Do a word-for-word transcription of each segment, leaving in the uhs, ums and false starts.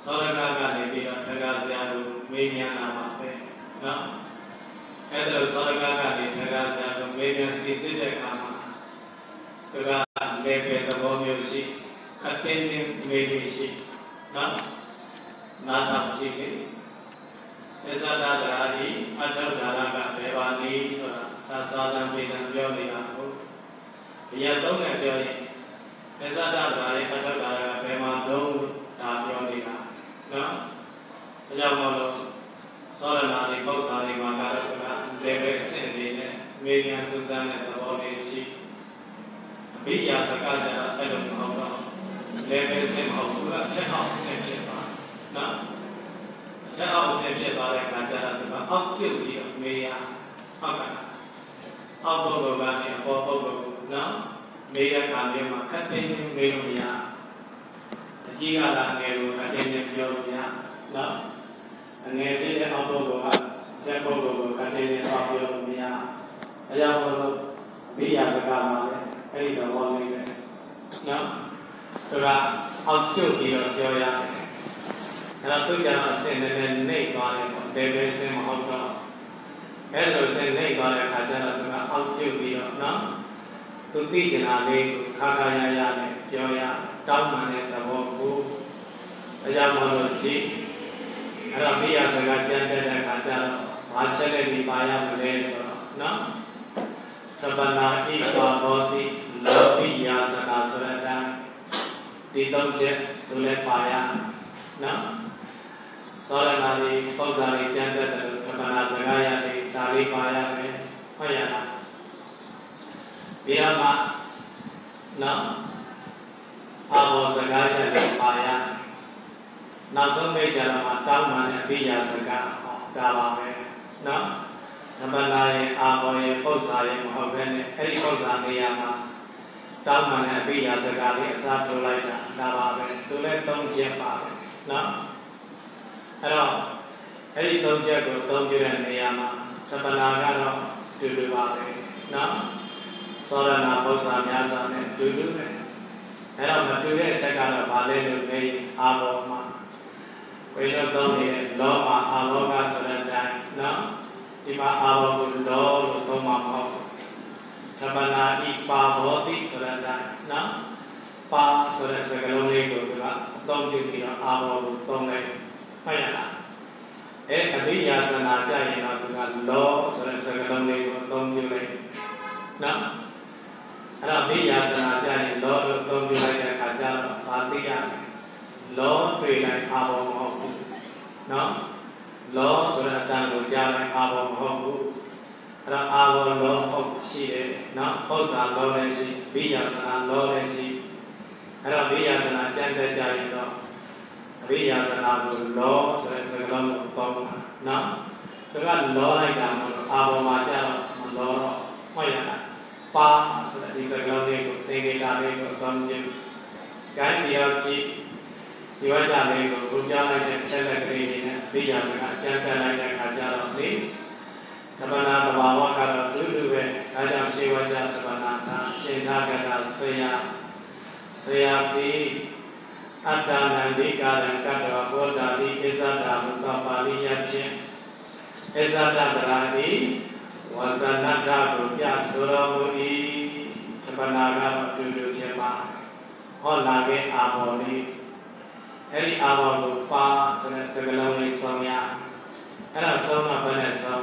သောရကကနေပြီးတော့ထကားဆရာကိုမေးမြန်းလာပါပဲနော်အဲ့ဒါလို့သောရကကနေထကားဆရာကိုမေးမြန်းစီစစ်တဲ့အခါမှာသူကလည်းပဲသဘောမျိုးရှိခတ်တင်းတင်းမေးလို့ရှိနော်နားထောင်ရှိတယ်အစ္ဆဒဒရာဤအထောက်ဒါရကဘယ်ပါနည်းဆိုတာသာသာသံပေတံပြောနေတာဟုတ်ဒီရသုံးနဲ့ပြောရင်အစ္ဆဒဒရာဤအထောက်ဒါရကဘယ်မှာတော့ဒါပြောနေတာနော်ဒါကြောင့်မလို့သောရဏာတွေပု္ပ္ပာတွေမှာကတော့ကလည်းပဲအဆင့်တွေနဲ့မေးမြန်းစူးစမ်းတဲ့သဘောလေးရှိအဘိယာစကားကြတာအဲ့လိုမဟုတ်တော့လည်းပဲအဆင့်မဟုတ်ဘူးအထက်အောင်အဆင့်ဖြစ်ပါနော်အထက်အောင်အဆင့်ဖြစ်သွားတဲ့အခါကျတော့ဒီမှာအောက်ပြုတ်ပြီးတော့မေးရဟုတ်ကဲ့အောက်ပုဂ္ဂိုလ်ကနေအပေါ်ပုဂ္ဂိုလ်နော်မေးရတာမျိုးမှာခက်တင်းတင်းမေးလို့မရအကြီးကလာငယ်ကိုခက်တင်းတင်းပြောလို့မရနော်အငယ်ဖြစ်တဲ့အောက်ပုဂ္ဂိုလ်ကအထက်ပုဂ္ဂိုလ်ကိုခက်တင်းတင်းပြောလို့မရအရာမလို့အဘိယာစကားမှာလည်းအဲ့ဒီတော့ဘောလေးပဲနော်ဆိုတာအောက်ပြုတ်ပြီးတော့ပြောရတယ်အဲ့တော့သူကြတော့အစင်နဲ့နှိပ်သွားတယ်ပေါ့ဒေဘေစင်မဟုတ်တော့အဲ့လိုစင်နှိပ်သွားတဲ့အခါကျတော့သူကအောက်ပြုတ်ပြီးတော့နော်သူသိကျင်တာလေးကိုခါခါရရနဲ့ပြောရတောင်းပန်တဲ့သဘောကိုအကြောင်းမလို့ကြည့်အဲ့တော့မိရစကားကြမ်းတဲ့အခါကျတော့ဘာချက်လက်ပြီးပါရမလဲဆိုတော့နော်သဗ္ဗနာဣပါဘောတိလောဘိယာစနာဆိုတဲ့အတိုင်းဒီသုံးချက်သူလည်းပါရနော်သောရဏာတွေပု္ပ္ပာတွေကျမ်းတတ်တယ်သဗ္ဗနာစကားရတယ်ဒါလေးပါရမယ်ဟုတ်ရလားဒီမှာနော်အာဘောစကားရတယ်ပါရနောက်ဆုံးမိတ်ကြတော့တောင်းပန်တဲ့အဘိယာစကားဒါပါပဲနော်သဗ္ဗနာရဲ့အာဘောရဲ့ပု္ပ္ပာရဲ့မဟုတ်ဘဲနဲ့အဲ့ဒီပု္ပ္ပာနေရာမှာတောင်းပန်တဲ့အဘိယာစကားလေးအစားထိုးလိုက်တာဒါပါပဲသူလည်းသုံးချက်ပါပဲနော်အဲ့တော့အဲ့ဒီသုံးချက်ကိုသုံးပြတဲ့နေရာမှာသဗ္ဗနာကတော့တူတူပါပဲနော်သောရဏပု္ပ္ပာများစွာနဲ့တူတူပဲအဲ့တော့မတူတဲ့အချက်ကတော့ဗာလဲလို့နေအာဘောမှာဝိလောသုံးနေတဲ့လောမှာအာဘောကဆိုတဲ့အတိုင်းနော်ဒီမှာအာဘောကိုလောလို့သုံးမှာမဟုတ်ဘူးသဗ္ဗနာဤပါဘောတိဆိုတဲ့အတိုင်းနော်ပါဆိုတဲ့စကားလုံးလေးကိုသူကအသုံးပြုပြီးတော့အာဘောကိုသုံးလိုက်မှတ်ရလားအဲအဘိယာစနာကြရင်တော့သူကလောဆိုတဲ့စကားလုံးလေးကိုအသုံးပြုလိုက်နော်အဲ့တော့အဘိယာစနာကြရင်လောလို့အသုံးပြုလိုက်တဲ့အခါကျတော့ဘာသိရလဲလောတွေ့လိုက်အာဘောမဟုတ်ဘူးနော်လောဆိုတဲ့အတန်ကိုကြားလိုက်အာဘောမဟုတ်ဘူးအဲ့တော့အာဘောလောဟုတ်ရှိတယ်နော်ပု္ပ္ပာလောလည်းရှိအဘိယာစနာလောလည်းရှိအဲ့တော့အဘိယာစနာကြံတဲ့ကြရင်တော့အဘိယာစနာကိုလောဆိုတဲ့စကားလုံးကိုပေါင်းတာနော်သူကလောလိုက်တာမဟုတ်အာဘောမှာကျတော့မလောတော့ဟုတ်ရလားပါဆိုတဲ့ဒီစကားလုံးလေးကိုသင်္ကေတလေးကိုအသုံးပြုကိုင်းပြီးတော့ကြည့်ဒီဝါကြလေးကိုကိုပြလိုက်တဲ့ချက်လက်ကလေးတွေနဲ့အဘိယာစနာကြံတက်လိုက်တဲ့အခါကျတော့လေသဗ္ဗနာသဘာဝကတော့တူတူပဲဒါကြောင့်ရှေးဝါကြသဗ္ဗနာသာရှင်သာကတာဆရာဆရာတိအတ္တနန္တိကာရံကတ္တဝဘောဓာတိအစ္ဆဒာမုတ္တပါဠိယဖြင့်အစ္ဆဒတရာတိဝဇနတ္ထကိုပြဆိုတော်မူ၏သဗ္ဗနာကတော့တူတူဖြစ်ပါဟောလာခဲ့အာဘောလေးအဲ့ဒီအာဘောကိုပါဆိုတဲ့စကားလုံးလေးဆုံးရအဲ့ဒါဆုံးမှဘယ်နဲ့ဆုံး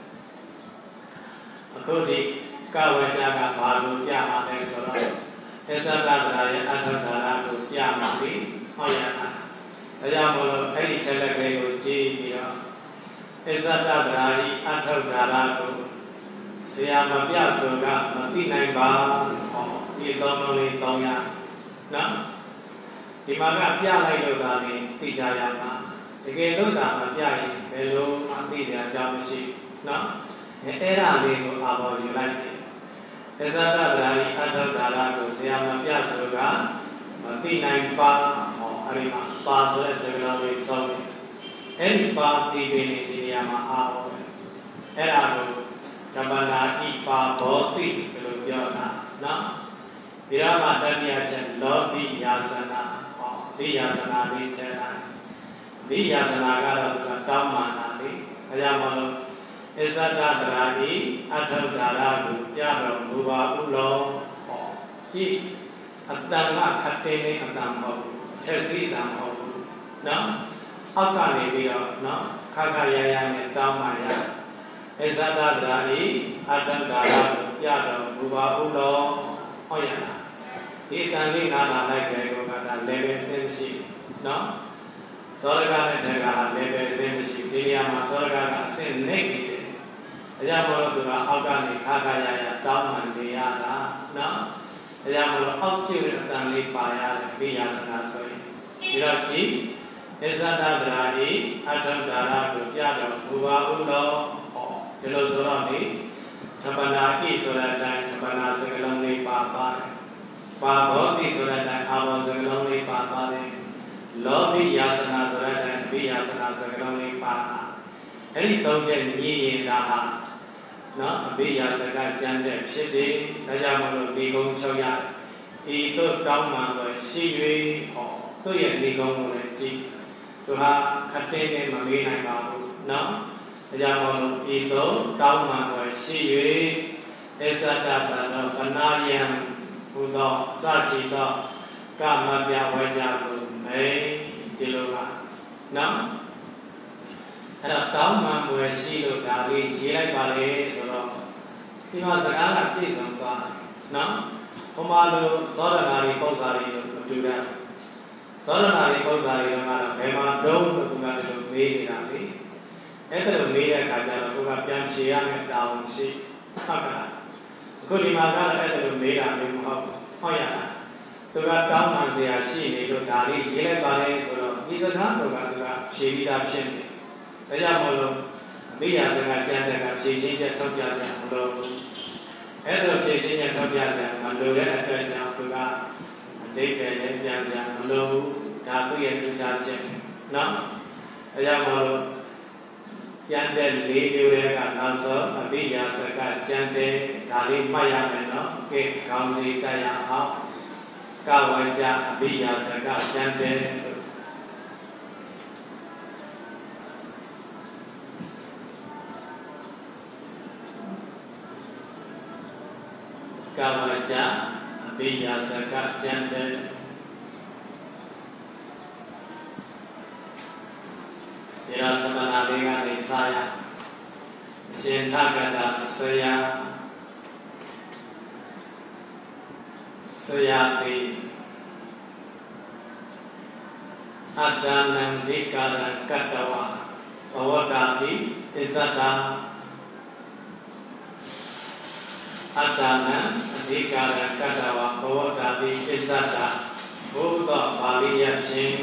အခုဒီကဝေကြကဘာလို့ပြမှာလဲဆိုတော့အစ္ဆဒတရာရဲ့အထောက်ဒါရကိုပြမှာပြီဟုတ်ရလားဒါကြောင့်မလို့အဲ့ဒီချက်လက်ကလေးကိုကြည့်ပြီးတော့အစ္ဆဒတရာဤအထောက်ဒါရကိုဆရာမပြဆိုကမသိနိုင်ပါဟောဒီသုံးလုံးလေးသုံးရနော်ဒီမှာကပြလိုက်လို့ဒါလေးသိကြရမှာတကယ်လို့ဒါမပြရင်ဘယ်လိုမှသိစရာအကြောင်းမရှိနော်အဲ့ဒါလေးကိုအာဘောယူလိုက်တယ်အစ္ဆဒတရာဤအထောက်ဒါရကိုဆရာမပြဆိုကမသိနိုင်ပါဟောအဲ့ဒီမှာပါဆိုတဲ့စကားလုံးလေးဆုံးတယ်အဲ့ဒီပါသိပေနေဒီနေရာမှာအာဘောအဲ့ဒါကိုသဗ္ဗနာဣပါဘောတိဘယ်လိုပြောတာနော်ဒီတော့မှတတိယချက်လောဘိယာစနာဟောဘိယာစနာလေးထဲလိုက်ဒီယာစနာကတော့သူကတောင်းမာနာလေအဲကြောင့်မလို့အစ္ဆဒတရာဤအထုဒ္ဒါရကိုပြတော်မူပါဥလောဟောကြည့်အတန်ကခတ်တင်းနေအတန်မဟုတ်ဘူးအထက်စီးတန်မဟုတ်ဘူးနော်အောက်ကနေပြီးတော့နော်ခါခါရရနဲ့တောင်းမာရအစ္ဆဒတရာဤအထုဒ္ဒါရကိုပြတော်မူပါဥလောဟောရလားဒီအတန်လေးနားလာလိုက်ကြတော့ကဒါ level ဆင်းရှိနော်စောရကနဲ့တက္ကဟာ level ဆင်းရှိဒီနေရာမှာစောရကကအဆင့်နေနေတယ်အရာမလို့သူကအောက်ကနေခါခါရရတောင်းမှန်နေရတာနော်အရာမလို့အောက်ကျတဲ့အတန်လေးပါရတယ်ဝိယာစနာဆိုရင်ဒီတော့ကြည့်အစ္ဆဒတရာဤအထုဒ္ဒါရကိုပြတော်မူပါဥလောဟောဒီလိုဆိုတော့လေသဗ္ဗနာဣဆိုတဲ့အတိုင်းသဗ္ဗနာစကလုံးလေးပါပါတယ်ပါဘောတိဆိုတဲ့အတိုင်းအာဘောစကလုံးလေးပါပါတယ်လောဘိယာစနာဆိုတဲ့အတိုင်းအဘိယာစနာစကလုံးလေးပါတာအဲ့ဒီသုံးချက်ညီရင်ဒါဟာနော်အဘိယာစကကျမ်းတဲ့ဖြစ်တယ်ဒါကြောင့်မလို့ဒီကုန်းချုပ်ရတယ်ဤသို့တောင်းမှန်တော့ရှိ၍ဟောသူ့ရဲ့ဒီကုန်းကိုလည်းကြည့်သူဟာခတ်တင်းနဲ့မမေးနိုင်ပါဘူးနော်ဒါကြောင့်မလို့ဤသို့တောင်းမှန်တော့ရှိ၍အစ္ဆဒတသောဗနာယံဟူသောအစချီသောကမပြဝေကြကိုမေဒီလိုကနော်အဲ့တော့တောင်းမှန်ွယ်ရှိလို့ဒါလေးရေးလိုက်ပါလေဆိုတော့ဒီမှာစကားကပြည့်စုံသွားနော်ဟိုမှာလို့သောရနာရီပု္ပ္ပာရီလို့မတူတာသောရနာရီပု္ပ္ပာရီကတော့ဘယ်မှာတုံးလို့သူကလည်းမေးနေတာလေအဲ့ဒါလိုမေးတဲ့အခါကျတော့သူကပြန်ဖြေရမယ်တောင်းရှိဟုတ်ကဲ့အခုဒီမှာကတော့အဲ့ဒါလိုမေးတာမျိုးမဟုတ်ဘူးဟုတ်ရလားသူကတောင်းမှန်စရာရှိနေလို့ဒါလေးရေးလိုက်ပါလေဆိုတော့ဒီစကားတော့ကသူကဖြေပြီးသားဖြစ်နေဒါကြောင့်မလို့အဘိယာစကားကျမ်းတဲ့ကဖြေရှင်းချက်ထုတ်ပြစရာမလိုဘူးအဲ့လိုဖြေရှင်းချက်ထုတ်ပြစရာမလိုတဲ့အတွက်ကြောင့်သူကအတိတ်ပဲလည်းပြန်စရာမလိုဘူးဒါသူ့ရဲ့ထူးခြားချက်နော်ဒါကြောင့်မလို့ကျမ်းတဲ့လေးမျိုးတွေကနောက်ဆုံးအဘိယာစကားကျမ်းတဲ့ဒါလေးမှတ်ရမယ်နော်ကဲခေါင်းစီတက်ရအောင်ကဝဉ္ဇအဘိယာစကားကျမ်းတဲ့ကဝဉ္ဇအဘိယာစကားကျမ်းတဲ့ဒီတော့သမဏလေးကနေစာရရှင်ထကတာဆရာဆရာတိအတ္တနံဒီကာရကတ္တဝဘဝတာတိအစ္ဆဒာအတ္တနံအဓိကာရကတ္တဝဘဝတာတိအစ္ဆဒာဘုဒ္ဓပါဠိယဖြင့်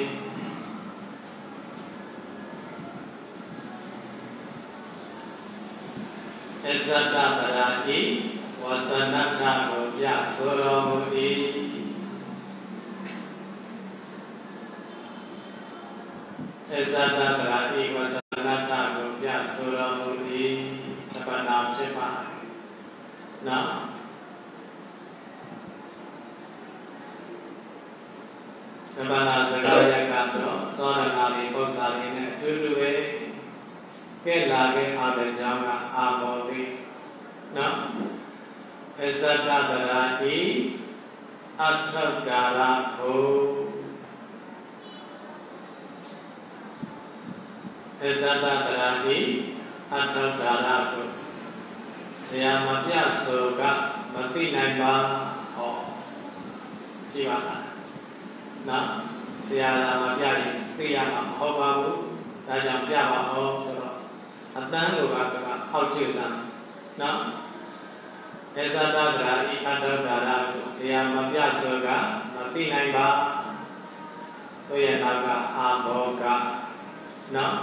အစ္ဆဒတရာတိဝဆနထကိုပြဆိုတော်မူ၏အစ္ဆဒတရာတိဝဆနထကိုပြဆိုတော်မူ၏သဗ္ဗနာဖြစ်ပါနော်သဗ္ဗနာစကားရကတော့သောရဏာလေးပု္ပ္ပာလေးနဲ့အတူတူပဲကဲလာခဲ့အားတဲ့ကြောင့်ကအာမောလေးနော်အစ္ဆဒတရာဤအထုဒ္ဒါရကိုအစ္ဆဒတရာဤအထုဒ္ဒါရကိုဆရာမပြဆိုကမသိနိုင်ပါဟောကြည့်ပါလားနော်ဆရာသာမပြရင်သိရမှာမဟုတ်ပါဘူးဒါကြောင့်ပြပါအောင်ဆိုတော့အတန်းလိုကကအောက်ကျတန်းနော်အစ္ဆဒတရာဤအထုဒ္ဒါရကိုဆရာမပြဆိုကမသိနိုင်ပါသူရဲ့နောက်ကအာဘောကနော်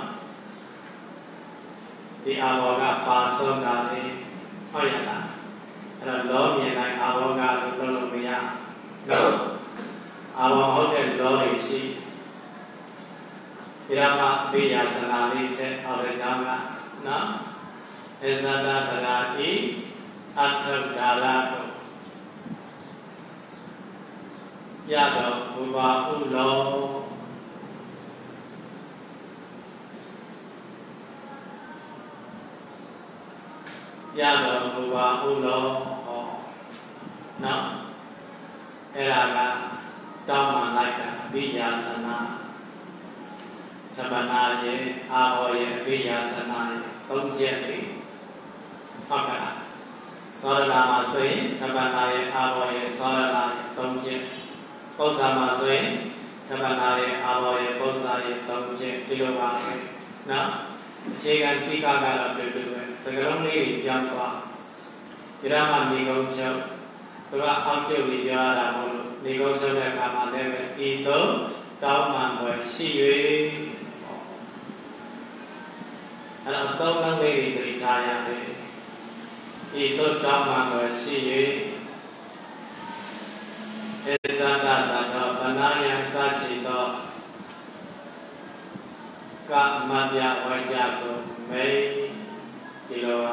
ဒီအာဘောကပါဆုံးတာလေဟုတ်ရလားအဲ့တော့လောမြင်တိုင်းအာဘောကလို့ပြောလို့မရနော်အာဘောဟုတ်တဲ့လောတွေရှိဒီတော့မှအဘိယာစနာလေးတဲ့အော်တဲ့ကြောင့်ကနော်အစ္ဆဒတရာဤအထုဒ္ဒါရကိုပြတော်မူပါဥလောတော်မူပါဟုလောဟောနော်အဲ့ဒါကတောင်းမှလိုက်တာအဘိယာစနာသဗ္ဗနာရဲ့အာဟောရဲ့အဘိယာစနာရဲ့သုံးချက်လေးဟုတ်ကဲ့သောရနာမှာဆိုရင်သဗ္ဗနာရဲ့အာဟောရဲ့သောရနာရဲ့သုံးချက်ပု္ပ္ပာမှာဆိုရင်သဗ္ဗနာရဲ့အာဟောရဲ့ပု္ပ္ပာရဲ့သုံးချက်ဒီလိုပါပဲနော်အခြေခံတိကကတော့တွေ့တွေ့ပဲစကလုံးလေးတွေပြောင်းသွားဒီရမမိကုံချုပ်သူကအောက်ကျုပ်ပြီးပြောရတာမဟုတ်လို့မိကုံချုပ်တဲ့အခါမှာလည်းပဲဤသို့တောင်းမှန်ွယ်ရှိ၍အဲ့တော့သုံးလုံးလေးတွေသိထားရတယ်ဤသို့တောင်းမှန်ွယ်ရှိ၍ဧဇာတသောဗနာယံစချီသောကမပြဝါကြကိုမေဒီလိုပါ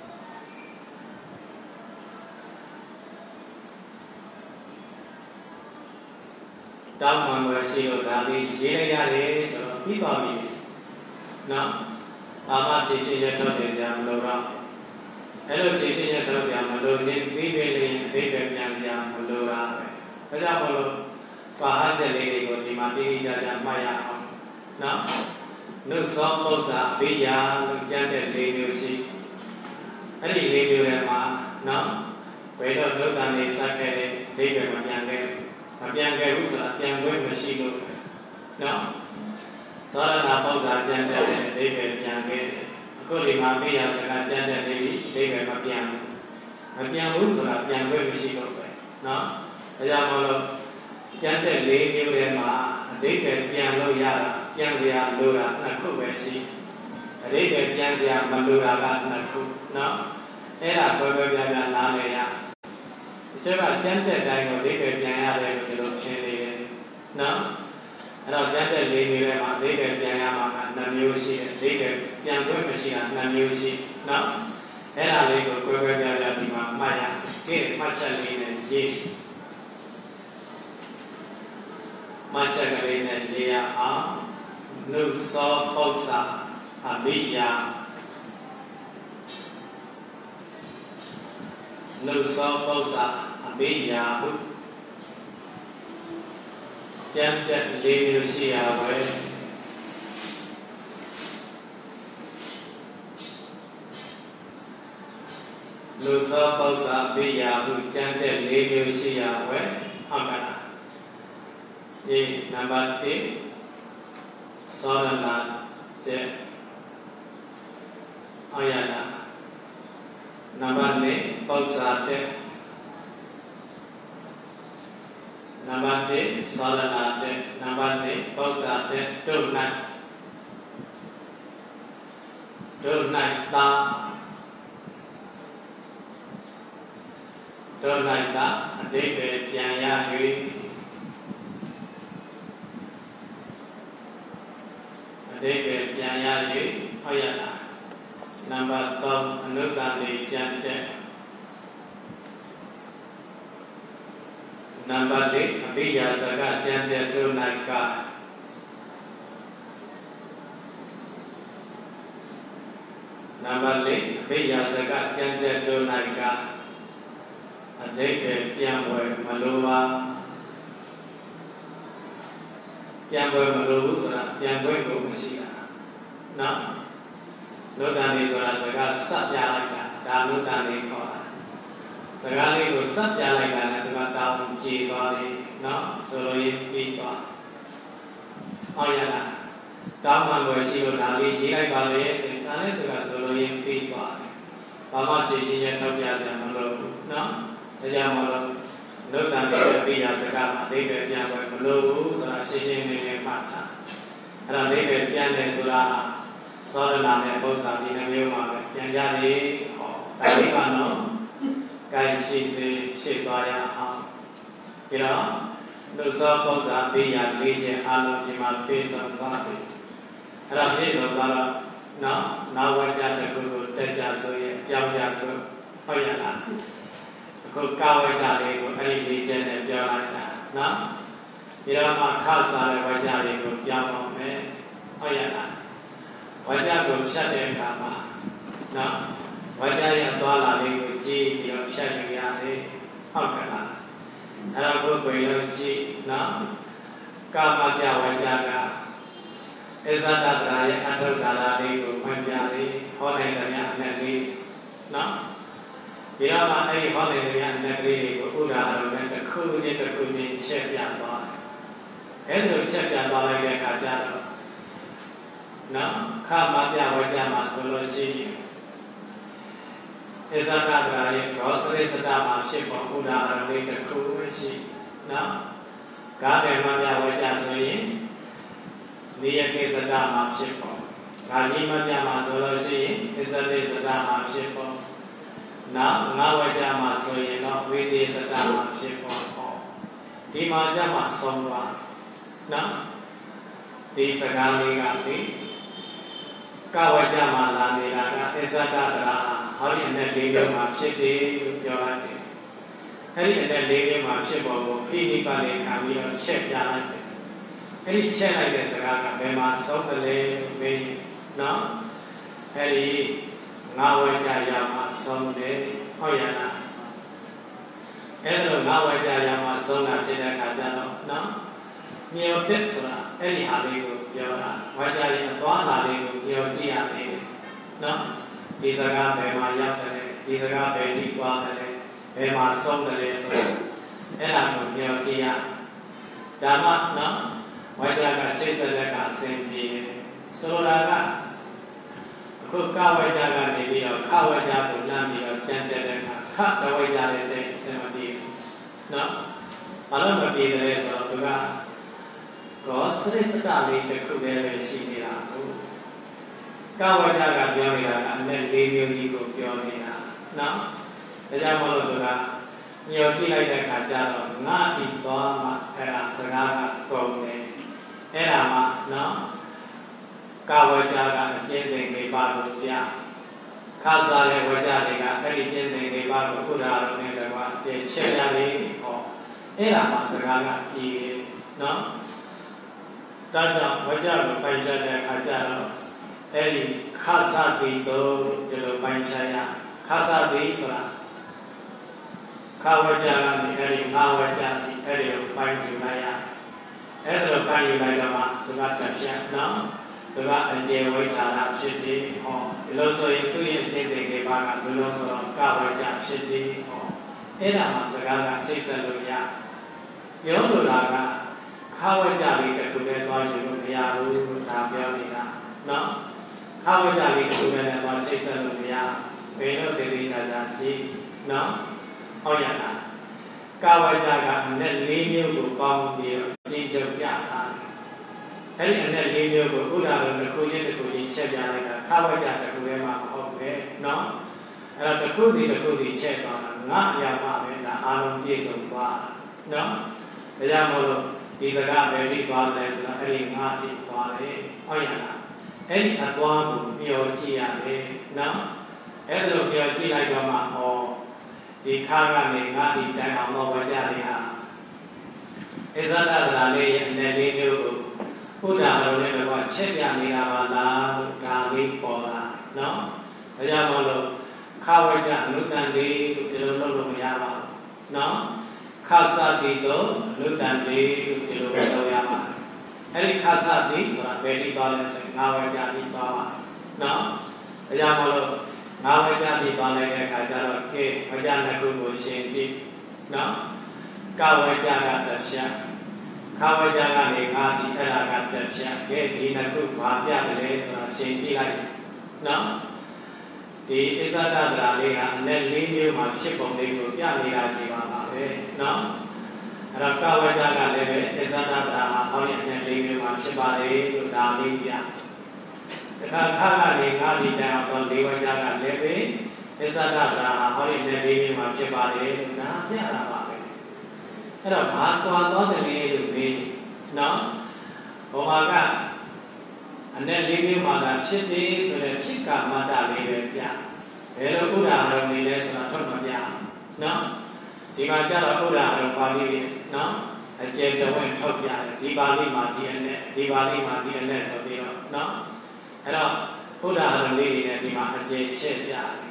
တောင်းမှန်ွယ်ရှိလို့ဒါလေးရေးလိုက်ရတယ်ဆိုတော့ပြီးပါပြီနော်ဘာမှဖြည့်ရှင်းရထုတ်နေစရာမလိုတော့အဲ့လိုဖြည့်ရှင်းရထုတ်စရာမလိုခြင်းပြီးပြီလေအတိတ်ပဲပြန်စရာမလိုတာပဲဒါကြောင့်မလို့ဘာဟာချက်လေးတွေကိုဒီမှာတိတိကျကျမှတ်ရအောင်နော်နုသောပု္ပ္ပာဘိယာလို့ကျမ်းတဲ့လေးမျိုးရှိအဲ့ဒီလေးမျိုးထဲမှာနော်ဘယ်တော့လောကနဲ့စခဲ့တဲ့ဒိဋ္ဌိမပြန်ခဲ့မပြန်ခဲ့ဘူးဆိုတာပြန်ခွင့်မရှိလို့နော်သောရဏပု္ပ္ပာကျမ်းတဲ့ဒိဋ္ဌိပြန်ခဲ့တယ်အခုဒီမှာဘိယာစကားကျမ်းတဲ့လေးဒိဋ္ဌိမပြန်ဘူးမပြန်ဘူးဆိုတာပြန်ခွင့်မရှိလို့ပဲနော်ဒါကြောင့်မလို့ကျမ်းတဲ့လေးမျိုးထဲမှာအဓိပ္ပာယ်ပြန်လို့ရတာပြန်စရာလိုတာနှစ်ခုပဲရှိအဓိပ္ပာယ်ပြန်စရာမလိုတာကနှစ်ခုနော်အဲ့ဒါပွဲပွဲပြပြနားလည်ရဒီချက်ကကျမ်းတဲ့တိုင်းကိုအဓိပ္ပာယ်ပြန်ရတယ်လို့ဒီလိုထင်နေတယ်နော်အဲ့တော့ကျမ်းတဲ့လေးမျိုးထဲမှာအဓိပ္ပာယ်ပြန်ရမှာကနှစ်မျိုးရှိတယ်အဓိပ္ပာယ်ပြန်ခွင့်မရှိတာနှစ်မျိုးရှိနော်အဲ့ဒါလေးကိုပွဲပွဲပြပြဒီမှာမှတ်ရကဲမှတ်ချက်လေးနဲ့ရေးမချက်ကလေးနဲ့လေရအောင်နုသောပု္ပ္ပာအဘိယာနုသောပု္ပ္ပာအဘိယာဟုကျမ်းတဲ့လေးမျိုးရှိရပဲနုသောပု္ပ္ပာအဘိယာဟုကျမ်းတဲ့လေးမျိုးရှိရပဲဟုတ်ကဲ့ဒီနံပါတ်တစ်သောရဏတဲ့အာယနာနံပါတ်နှစ်ပု္ပ္ပာတဲ့နံပါတ်တစ်သောရဏတဲ့နံပါတ်နှစ်ပု္ပ္ပာတဲ့တို့၌တို့၌သာတို့၌သာအဓိပ္ပာယ်ပြန်ရ၍အဓိပ္ပာယ်ပြန်ရ၍ဟုတ်ရလားနံပါတ်သုံးအနုတ္တန်လေးကျမ်းတဲ့နံပါတ်လေးအဘိယာစကားကျမ်းတဲ့တို့၌ကနံပါတ်လေးအဘိယာစကားကျမ်းတဲ့တို့၌ကအဓိပ္ပာယ်ပြန်ဝယ်မလိုပါပြန်ပွဲမလိုဘူးဆိုတာပြန်ပွဲကိုမရှိတာနော်လောကန်လေးဆိုတာစကားစပ်ပြလိုက်တာဒါလောကန်လေးခေါ်တာစကားလေးကိုစပ်ပြလိုက်တာနဲ့ဒီမှာတောင်းကြည်သွားတယ်နော်ဆိုလိုရင်းပြီးသွားဟောရလားတောင်းမှန်ွယ်ရှိလို့ဒါလေးရေးလိုက်ပါလေဆိုရင်ဒါလည်းသူကဆိုလိုရင်းပြီးသွားတယ်ဘာမှဖြည့်ရှင်းရထောက်ပြစရာမလိုဘူးနော်ဒါကြောင့်မလို့လောကန်ရဲ့ပြရာစကားမှာအဓိပ္ပာယ်ပြန်ပွဲမလို့ဘူးဆိုတာရှင်းရှင်းလင်းလင်းမှတ်ထားအဲ့ဒါအဓိပ္ပာယ်ပြန်တယ်ဆိုတာသောရဏနဲ့ပု္ပ္ပာဒီနှမျိုးမှာပဲပြန်ကြတယ်ဟောဒါလေးပါနော်ကိုင်ရှိစေရှိသွားရအောင်ပြီးတော့လူသောပု္ပ္ပာဘေးရလေးခြင်းအလုံးဒီမှာပြေဆုံးသွားပြီအဲ့ဒါပြေဆုံးသွားတော့နော်နောက်ဝါကြတစ်ခုကိုတက်ကြဆိုရင်ပြောင်းကြဆိုဟုတ်ရလားအခုကာဝိကလေးကိုအဲ့ဒီလေးချက်နဲ့ပြောလိုက်တာနော်ဒီတော့မှခါစားတဲ့ဝါကြလေးကိုပြောင်းအောင်မယ်ဟုတ်ရလားဝါကြကိုဖြတ်တဲ့အခါမှာနော်ဒဝါကြရဲ့သွားလာလေးကိုကြည့်ပြီးတော့ဖြတ်ယူရတယ်ဟုတ်ကဲ့လားအဲ့ဒါကိုကိုယ်လုံးကြည့်နော်ကာမပြဝါကြကအစ္ဆဒတရာရဲ့အထုဒါလာလေးကိုဖွင့်ပြလေးဟောနိုင်တယ်များအနဲ့လေးနော်ဒီတော့မှအဲ့ဒီဟောနိုင်တယ်များအနဲ့လေးတွေကိုဥဒါဟရနဲ့တစ်ခုချင်းတစ်ခုချင်းချက်ပြသွားအဲ့လိုချက်ပြသွားလိုက်တဲ့အခါကျတော့နော်ခမပြဝါကြမှာဆိုလို့ရှိရင်အစ္ဆဒတရာရဲ့ဂောစရိစတမှာဖြစ်ပေါ်ဥဒါဟရလေးတစ်ခုရှိနော်ကာမေမပြဝါကြဆိုရင်နေယကိစ္စဒမှာဖြစ်ပေါ်ဂါကြီးမပြမှာဆိုလို့ရှိရင်အစ္ဆဒိစဒမှာဖြစ်ပေါ်နောက်ငါဝကြမှာဆိုရင်တော့ဝိသေစဒမှာဖြစ်ပေါ်ပေါ့ဒီမှာကြမှာဆုံးသွားနော်ဒီစကားလေးကလေကဝကြမှာလာနေတာကအစ္ဆဒတရာဟောဒီအနဲ့လေးမျိုးမှာဖြစ်တယ်လို့ပြောလိုက်တယ်အဲ့ဒီအနဲ့လေးမျိုးမှာဖြစ်ပေါ်ကိုဖိနိပါလေခံပြီးတော့ချက်ပြလိုက်တယ်အဲ့ဒီချက်လိုက်တဲ့စကားကဘယ်မှာဆုံးတယ်လဲမင်းနော်အဲ့ဒီငါဝကြရမှာဆုံးတယ်ဟုတ်ရလားအဲ့ဒါငါဝကြရမှာဆုံးတာဖြစ်တဲ့အခါကျတော့နော်မြော်တက်ဆိုတာအဲ့ဒီဟာလေးကိုပြောတာဝကြရအသွားလာလေးကိုမြော်ကြည့်ရသေးတယ်နော်ဒီစကားဘယ်မှာရောက်တယ်လဲဒီစကားဘယ်ထိသွားတယ်လဲဘယ်မှာဆုံးတယ်လဲဆိုတော့အဲ့ဒါကိုမြော်ကြည့်ရဒါမှနော်ဝါကြကချိတ်ဆက်လက်ကအစဉ်ပြေဆိုလိုတာကအခုကဝါကြကနေပြီးတော့ခဝါကြကိုလမ်းပြီးတော့ကျန်တဲ့အခါခတဝါကြရဲ့တဲ့အစဉ်မပြေနော်ဘာလို့မပြေတယ်လဲဆိုတော့သူကကောစရိစတလေးတစ်ခုတည်းပဲရှိနေတာဟုတ်ကဝါကြကပြောနေတာကအနဲ့လေးမျိုးကြီးကိုပြောနေတာနော်ဒါကြောင့်မလို့သူကညှော်ကြည့်လိုက်တဲ့အခါကျတော့ငါ့ဒီသွားမှအဲ့ဒါစကားကကုန်တယ်အဲ့ဒါမှနော်ကာဝကြကအကျဉ်းသင်္ကေပကိုပြခါစားတဲ့ဝကြတွေကအဲ့ဒီကျဉ်းသင်္ကေပကိုဥဒါရုံနဲ့တကွာအကျဉ်းချက်ပြလေးဟောအဲ့ဒါမှစကားကပြည်နော်ဒါကြောင့်ဝကြကိုပိုင်ချတဲ့အခါကျတော့အဲ့ဒီခါစားတိတော့ဒီလိုပိုင်ချရခါစားတိဆိုတာခါဝကြကနေအဲ့ဒီငါဝကြတိအဲ့ဒီကိုပိုင်ယူလိုက်ရအဲ့ဒါကိုပိုင်ယူလိုက်တော့မှသူကတက်ဖြတ်နော်သူကအကျေဝိထာရဖြစ်ပြီးဟောဒီလိုဆိုရင်သူ့ရဲ့ဖြစ်တဲ့ကေပါကဘယ်လိုဆိုတော့ကဝကြဖြစ်ပြီးဟောအဲ့ဒါမှစကားကချိတ်ဆက်လို့ရပြောလိုတာကခဝကြလေးတစ်ခုတည်းသွားယူလို့မရဘူးဒါပြောနေတာနော်ခဝကြလေးတစ်ခုတည်းနဲ့သွားချိတ်ဆက်လို့မရဘယ်လိုတည်တည်ချာချာကြည့်နော်ဟုတ်ရလားကဝကြကအနဲ့လေးမျိုးကိုပေါင်းပြီးတော့ကျင့်ကြံပြတာအဲ့ဒီအနဲ့လေးမျိုးကိုဘုရားတော်တစ်ခုချင်းတစ်ခုချင်းချက်ပြလိုက်တာခဝကြတစ်ခုတည်းမှမဟုတ်ပဲเนาะအဲ့တော့တစ်ခုစီတစ်ခုစီချက်သွားတာငါအရာမှပဲဒါအာလုံးပြည့်စုံသွားเนาะဒါကြောင့်မို့လို့ဒီစကားပဲပြီးသွားတယ်ဆိုတော့အဲ့ဒီငါတိသွားတယ်ဟုတ်ရလားအဲ့ဒီအသွားကိုမျှော်ကြည့်ရတယ်เนาะအဲ့ဒါလိုမျှော်ကြည့်လိုက်တော့မှဟောဒီခါကနေငါဒီတိုင်အောင်တော့ဝကြလေးဟာအစ္ဆဒတရာလေးရဲ့အနေလေးမျိုးကိုဘုရားတော်နဲ့တော့ချက်ပြနေတာပါလားလို့ဒါလေးပေါ်လာနော်ဒါကြောင့်မလို့ခဝကြအနုတန်လေးလို့ဒီလိုလုပ်လို့မရပါဘူးနော်ခသတိတော့အနုတန်လေးလို့ဒီလိုလုပ်ရပါအဲ့ဒီခသတိဆိုတာဘယ်ထိသွားလဲဆိုရင်ငါဝကြတိသွားပါနော်ဒါကြောင့်မလို့ငါဝကြတိသွားလိုက်တဲ့အခါကျတော့ကဲဝကြနှစ်ခုကိုရှင်းကြည့်နော်ကဝကြကတစ်ချက်ခဝကြကနေငါတိအဲ့ဒါကတစ်ချက်ကဲဒီနှစ်ခုဘာပြတယ်လဲဆိုတာရှင်းကြည့်လိုက်နော်ဒီအစ္ဆဒတရာလေးကအနဲ့လေးမျိုးမှာဖြစ်ပုံလေးကိုပြနေတာကြည့်ပါပါပဲနော်အဲ့တော့ကဝကြကလည်းပဲအစ္ဆဒတရာဟာဟောရတဲ့လေးမျိုးမှာဖြစ်ပါလေလို့ဒါလေးပြတခါခါကနေငါဒီတန်အောင်တော့လေးဝကြကလည်းပဲအစ္ဆဒတရာဟာဟောရတဲ့လေးမျိုးမှာဖြစ်ပါလေလို့ဒါပြတာပါပဲအဲ့တော့ဘာကွာတော့တယ်လေလို့မေးနော်ဘုံမှာကအနဲ့လေးမျိုးမှာသာဖြစ်တယ်ဆိုတဲ့ဖြစ်ကမတ္တလေးပဲပြဘယ်လိုဥဒါဟရဏီလဲဆိုတာထုတ်မပြနော်ဒီမှာကျတော့ဥဒါဟရပါဠိနော်အကျဉ်းတဝက်ထုတ်ပြတယ်ဒီပါဠိမှာဒီအနဲ့ဒီပါဠိမှာဒီအနဲ့ဆိုပြီးတော့နော်အဲ့တော့ဥဒါဟရဏီတွေနဲ့ဒီမှာအကျဉ်းချက်ပြတယ်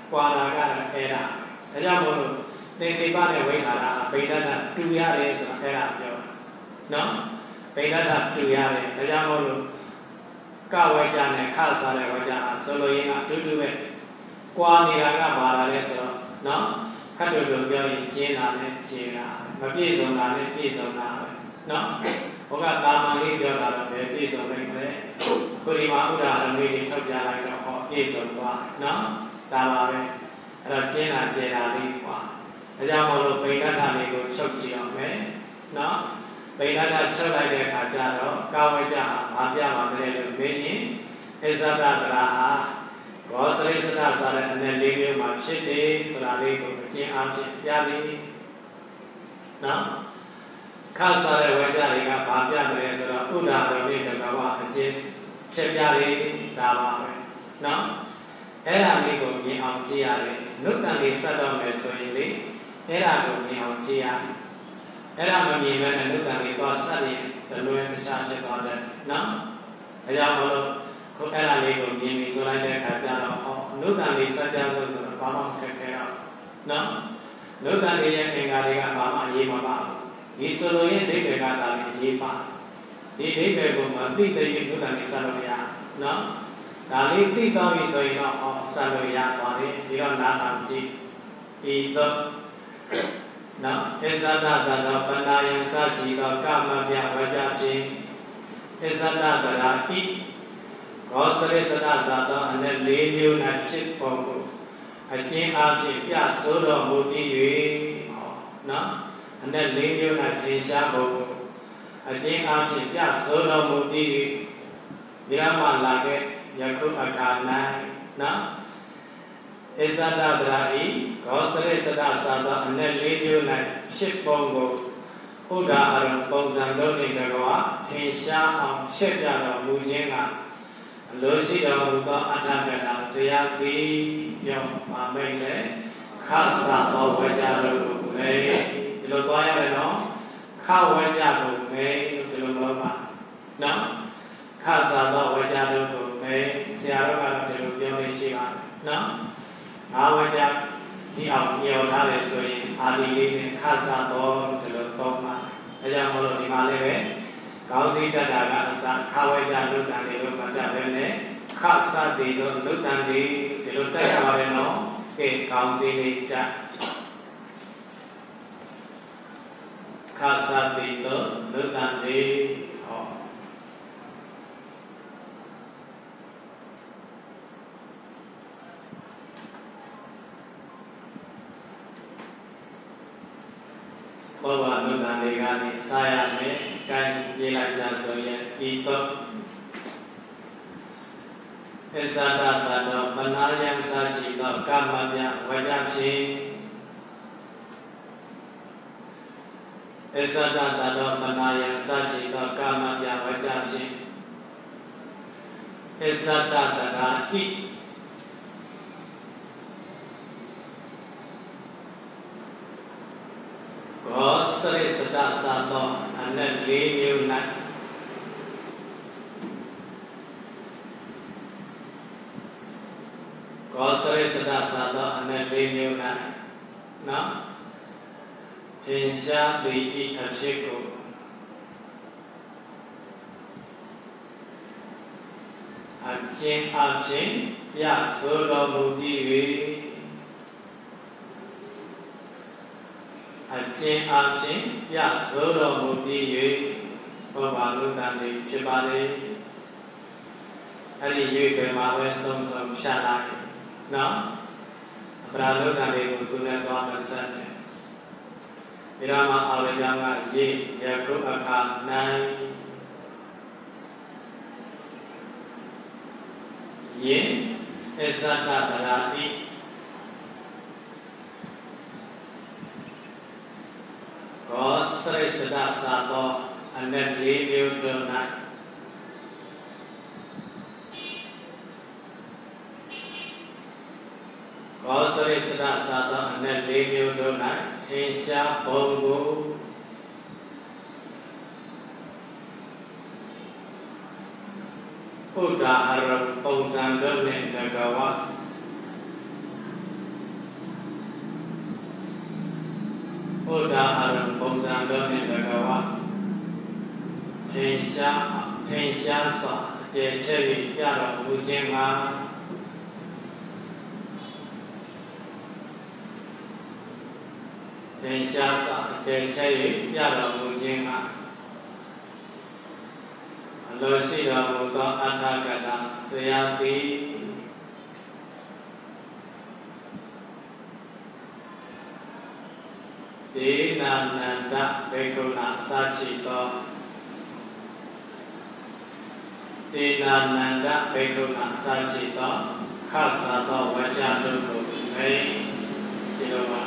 qua là cái là thế ra một nên khi ba này với cả là bây giờ là tu ya đấy sao thế là nhiều nó bây giờ là tu ya đấy thế ra một cao với cha này khá xa này với cha solo yên là tu tu về qua đi ra cái bà ra đấy sao nó các điều được biểu hiện chế là này chế là mà biết xong là này biết xong là nó có cả tam mà đi biểu là về biết xong này đấy cô đi mà udah là người đi thấp ra lại đó họ biết xong qua nó tam mà về rồi chế là chế là đi qua thế ra một lúc bây giờ là đi cũng chốc chỉ ở mấy nó bây giờ là chốc lại để khá cha đó cao với cha mà bia mà cái này được mấy nhỉ Esa ta là có sợi sợi ta sợi anh lấy cái mà chết đi sợi lấy cái chuyện ám chuyện gia đi nó khá sợi với gia đình các bà bia cái sợi u đà rồi đi được các bạn chết chết gia đi đào vào nó thế là mình cũng nhìn ông chị à đấy lúc ta đi sát đâu này rồi đi thế là cũng nhìn ông chị à thế là mình nhìn về lúc ta đi có sát đi từ lúc cái sao sẽ có được nó thế ra một lúc không thế là mình cũng nhìn mình rồi lại để khai ra đó lúc ta đi sát ra rồi rồi bảo mà cái cái đó nó lúc ta đi những cái cái cái bảo mà gì mà bảo đi solo những cái cái cái ta đi gì mà đi đi về cũng mà đi tới những lúc ta đi sát đâu ya nó đã lý tí tao bị soi nó họ sao rồi ya đó đi đi đó là làm gì ý đó nó esada da da pandayan sa chi đó kama bia vajachi esada da da ti có sare sada sa đó anh lấy liu na chip phong ko achin a chi pya so do mu ti yue nó anh lấy liu na thai sha bo ko achin a chi pya so do mu ti yue virama la ke yakhu akana nó Esada drai có sare sada sada anh lấy liu na chip phong ko Uda aram phong san do ni da wa thai sha ang chip ya do mu chin nga lối sĩ đạo hữu có anh tham gia đạo sĩ thì dòng mà mình đấy khá xa vào vai trò của mình thì lúc đó là nó khá vai trò của mình thì lúc đó mà nó khá xa vào vai trò của mình sẽ đó là thì lúc đó mình sẽ nó khá vai trò chỉ học nhiều đã để rồi à đi đi khá xa vào thì lúc đó mà bây giờ một lúc thì mà lên cao sĩ ta đã cả sa khá vai trò lúc đó thì lúc mà trả về này khá xa thì lúc lúc đó thì thì lúc đó là nó cái cao sĩ thì trả khá xa thì lúc lúc đó thì họ bao giờ lúc đó thì cái này sai à mấy cái gì lại ra rồi ý tốt Esada tado panayang sa chi do kamabya vajapsi Esada tado panayang sa chi do kamabya vajapsi Esada tada hi có sare sada sa do anh lấy liu na có sare sada sa đó anh lấy liu na nó thiên sa đi ý áp chế của anh trên áp chế ya số đó mục tiêu anh trên áp chế ya số đó mục tiêu có bao nhiêu đàn đi chơi ba đi anh đi về mà về sống sống xa lại nó berlalu dari untuknya Tuhan besar. Irama Allah jangan ye yakub akan naik ye esada berarti kau sering sedar satu anda beli naik có sare sada sada anh lấy nhiều đồ này thiên sa bông bố Uda haram phong san đơn nền đà gà Buddha Aram Bongsan in the Gawa Tensha Tensha Jechevi Yara Mujima Tensha Jechevi Yara Mujima Loshida Muda Atagata Sayati Dina Nanda Bekuna Sachito Dina Nanda Bekuna Sachito Kasato Vajatu May Diloma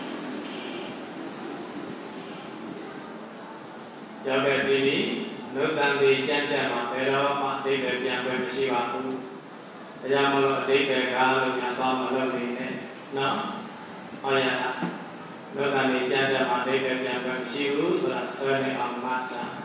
Yabedi Nutandi Jantama Pero Dika Jambe Shivaku Yamalo Dika Galu Yatama Lumi No Oyana Nutandi Jantama Dika Jambe Shivu Sura Soni Amata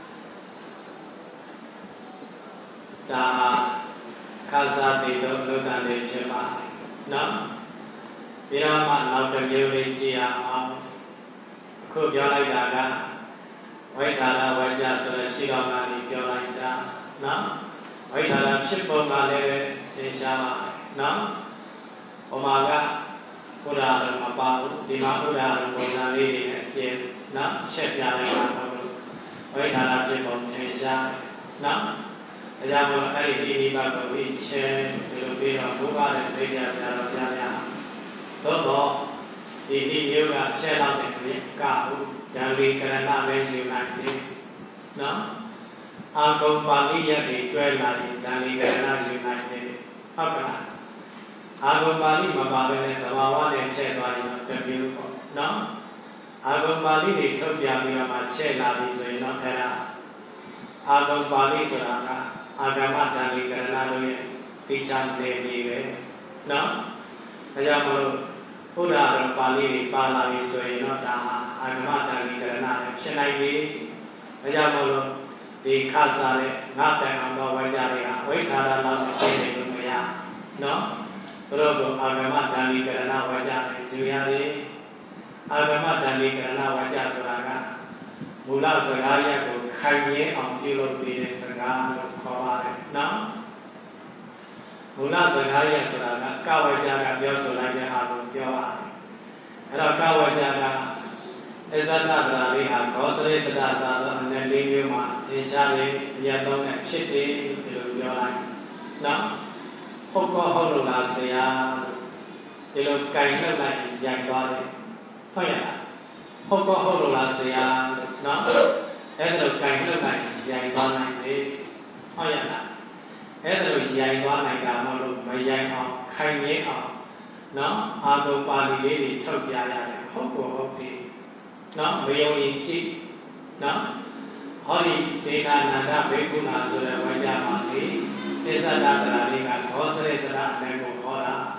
Da Kasati Nutandi Chima No Virama Nauta Yuri Chia Kubyalai Daga Waitara Vaja Sura Shiramani Pyolaita No Waitara Shipoma Lere Shama No Omaga Buddha Mapalu Dima Buddha Buddha Lady Jen No Shepyana Waitara Shipom Tesha No Ayamo Ari Bako Iche Ilupira Buba and Vegas Arabia Toto the Yoga Shela Kahu Dali Karana Venture Nati No Uncle Palia de Twella Dali Karana United Papa Ago Bali Mababa and Tawawa and Shela the beautiful No Ago Bali de Topia Machela is a not era Ago Bali Soraka Agama Dali Karana Tichan de Vive No Ayamalo Buddha Pali Pala is not Agama Dali Karana Chenai Ayamalo the Kasare not and Vajaria Waitara Lumaya No Robo Agama Dali Karana Vajari Juliari Agama Dali Karana Vajasuraga Mula Sagaya go Kanye on Kilo Pide Saga Kaware No Mula Sagaya Suraga Kawajaga Biosolaja Habu Bioa Era Kawajaga Ezada Draliha Kosare Sadasa and then Liuma Tishari Yadon and Chitty Biola No Hoko Holola Saya Dilo Kaina like Yagdari Hoya Hoko Holola Saya No Edro Kaina like Yagdana Hoya Edro Yagdana Gamolo Mayang Kaine No Ago Pali Lady Tokya Hoko Hoki No Mayo Inchi No Hori Deka Nanda Bekuna Sura Vajamati Ezada Dralika Kosare Sada Nego Hora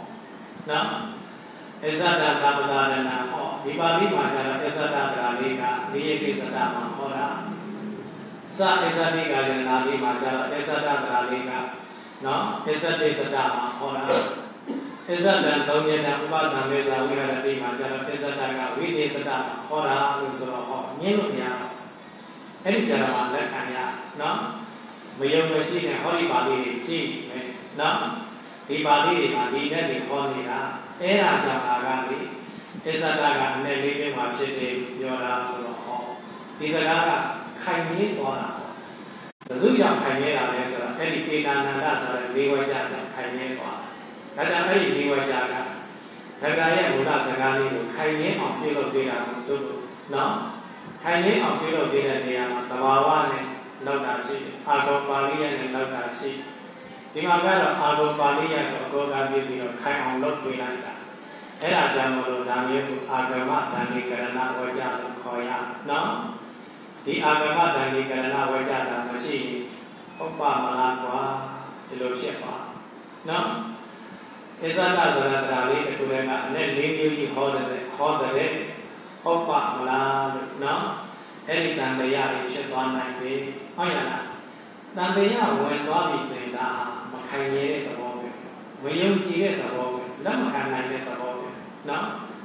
No Ezada Namadana Ho Dibali Majara Ezada Dralika Niyaki Sada Hora Sa Ezadika Janali Majara Ezada Dralika No Ezade Sada Hora Ezada Donyana Upada Meza Viharati Majara Ezada Vidi Sada Hora Lusura Ho Niluya Any Jarama Lekanya No Mayo Machine and Holy Bali, G, no, the Bali, the Netting Honida, Era Jamagali, Ezadaga, and then living Machete, Yoda, so these are Kaini or the Zuya Kainera, Nessa, Eddie Nandasa, Liwa Jata, Kainera. That are very Liwa Jata. Tagaya Muda Sagali, Kaini of Philopina, no, Kaini of Philopina, Tawawa. Laudashi, Ago Pali and Laudashi. Dimagara Ago Pali and Goga Bibino, Kai on Lot Vilanda. Era Jamolo Daniel Agama Dani Karana Wajada Koya. No? The Agama Dani Karana Wajada Mashi, Opa Malakwa, the Lochepa. No? Ezada Zaradali, the Kurega, and then leave you hold the day. Opa Malak, no? Every time they are in one night day, Oyana. Then they are when body say that Makanye the Bobe. We don't get the Bobe, Lamakan like the Bobe. No?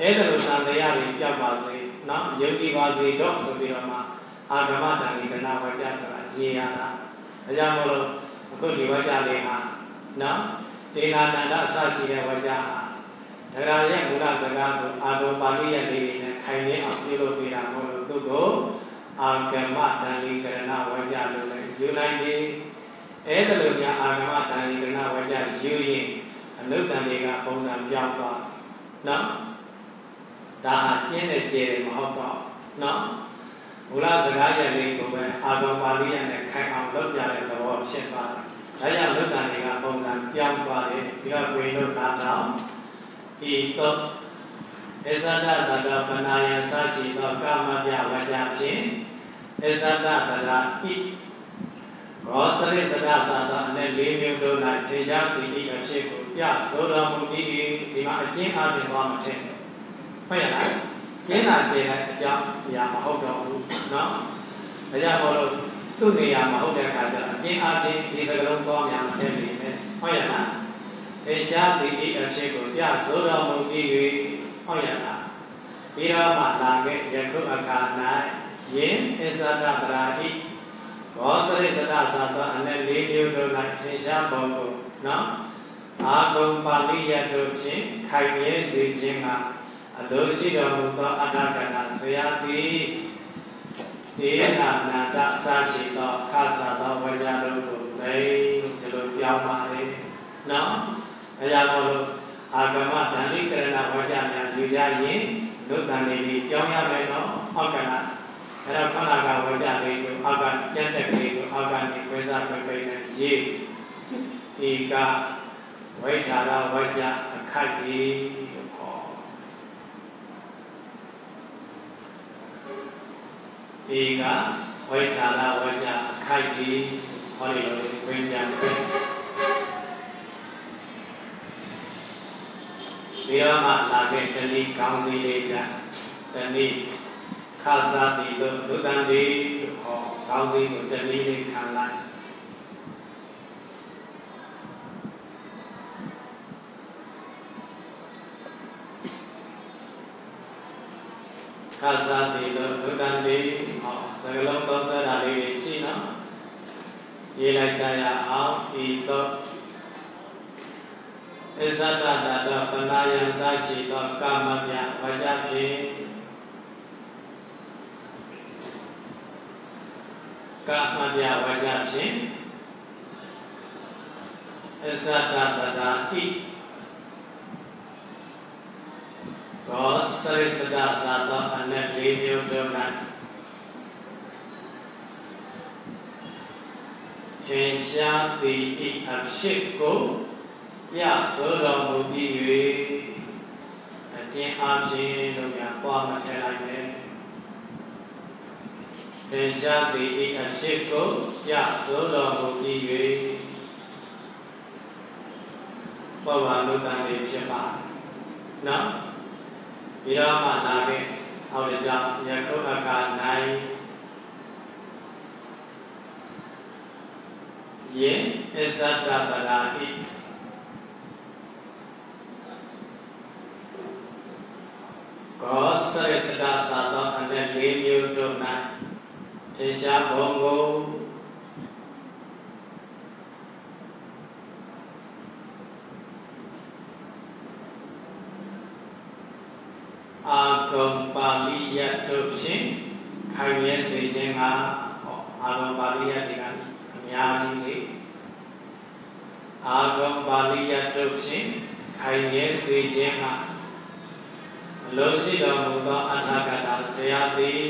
အဲ့ဒါလိုသံတရားတွေပြောက်ပါစေနော်ယုံကြည်ပါစေတော့ဆိုပြီးတော့မှအာဂမတန်ဒီကနာဝကြဆိုတာရေးရတာဒါကြောင့်မို့လို့အခုဒီဝကြလေးဟာနော်ဒေနာနန္ဒအစရှိတဲ့ဝကြဟာဒဂရာရဲ့မူလစကားကိုအာဂုံပါဠိရဲ့လေးတွေနဲ့ခိုင်မြဲအောင်ပြုလုပ်ပေးတာမို့လို့သူ့ကိုအာဂမတန်ဒီကနာဝကြလို့လည်းယူနိုင်တယ်အဲ့ဒါလိုများအာဂမတန်ဒီကနာဝကြယူရင်အနုတ္တန်တွေကပုံစံပြောင်းသွားနော်ဒါအကျဉ်းနဲ့ကျေတယ်မဟုတ်တော့နော်မူလစကားရဲ့လေးကိုပဲအာဂုံပါဠိရဲ့နဲ့ခိုင်အောင်လုပ်ပြတဲ့သဘောဖြစ်သွားတယ်ဒါကြောင့်အနုတ္တန်တွေကပုံစံပြောင်းသွားတယ်ဒီတော့ဝိနုနာထောင်ဤတော့အစ္ဆဒတတပနာယစာချီသောကာမပြဝကြဖြင့်အစ္ဆဒတရာဤဘောစရိစဒသာသောအ내လေးမျိုးတို့၌ထေရှားတည်ဤအဖြစ်ကိုပြဆိုတော်မူပြီးဒီမှာအကျဉ်းအပြင်သွားမထင်ဟုတ်ရလားကျင်းတာကျင်းတဲ့အကြောင်းအရာမဟုတ်တော့ဘူးเนาะဒါကြောင့်မို့လို့သူ့နေရာမဟုတ်တဲ့အခါကျတော့အကျဉ်းအပြင်ဒီစကလုံးသွားများမထင်နေနဲ့ဟုတ်ရလားထေရှားတည်ဤအဖြစ်ကိုပြဆိုတော်မူပြီးဟုတ်ရလားပြီးတော့မှလာခဲ့ယခုအခါ၌ယင်အစ္ဆဒတရာဤဘောစရိစဒသာသောအ내လေးမျိုးတို့၌ထေရှားပုံကိုเนาะအာဂုံပါဠိယတို့ဖြင့်ခိုင်မြဲစေခြင်းကအလိုရှိတော်မူသောအထာဂတဆရာသည်ဒေနာနန္ဒအစရှိသောခါသာသောဝကြတို့ကိုလည်းဒီလိုပြောင်းပါလေနော်အဲကြောင့်မို့လို့အာဂမတန်တိကရဏဝကြများယူကြရင်လူတန်လေးပြောင်းရမယ်နော်ဟုတ်ကဲ့လားအဲ့တော့ခန္ဓာကဝကြလေးကိုအောက်ကကျန်တဲ့ကလေးကိုအောက်ကနေဝိစားပြပိနဲ့ရေးဧကဝိထာရဝကြအခက်ကြီးဟောဧကဝိထာရဝကြအခက်ကြီးဟောလေလို့ဝိညာဉ်ပဲဒီတော့မှလာခဲ့တဏိကောင်းစီလေးကြတဏိခါစာတိတို့လူတန်ဒီဟောကောင်းစီကိုတဏိလေးခံလိုက်ခါစာတိတို့လူတန်ဒီဟောစကလုံးသုံးဆွဲတာလေးတွေကြည့်နော်ရေးလိုက်ကြရအောင်ဤတော့အစ္ဆဒတတပနာယံစာချီသောကာမပြဝကြဖြင့်ကာမပြဝကြဖြင့်အစ္ဆဒတတဣဘောစရိစဒသာသောအ내လေးမျိုးတို့၌ထေရှားတည်ဤအဖြစ်ကိုပြဆိုတော်မူပြီး၍အကျဉ်းအဖြစ်တို့များပွားမထည့်လိုက်နဲ့ထေရှားတည်ဤအဖြစ်ကိုပြဆိုတော်မူပြီး၍ဘောဝလူတန်လေးဖြစ်ပါနော်ပြီးတော့မှလာခဲ့ဟောဒီကြောင့်ယခုအခါ၌ယင်အစ္ဆဒတရာဣကောစရိစဒသာသောအ내လေးမျိုးတို့၌ထေရှားဘုံကိုအာဂုံပါဠိယတို့ဖြင့်ခိုင်မြဲစေခြင်းကဟောအာဂုံပါဠိယတွေကအများကြီးလေအာဂုံပါဠိယတို့ဖြင့်ခိုင်မြဲစေခြင်းကအလိုရှိတော်မူသောအထာဂတဆရာသည်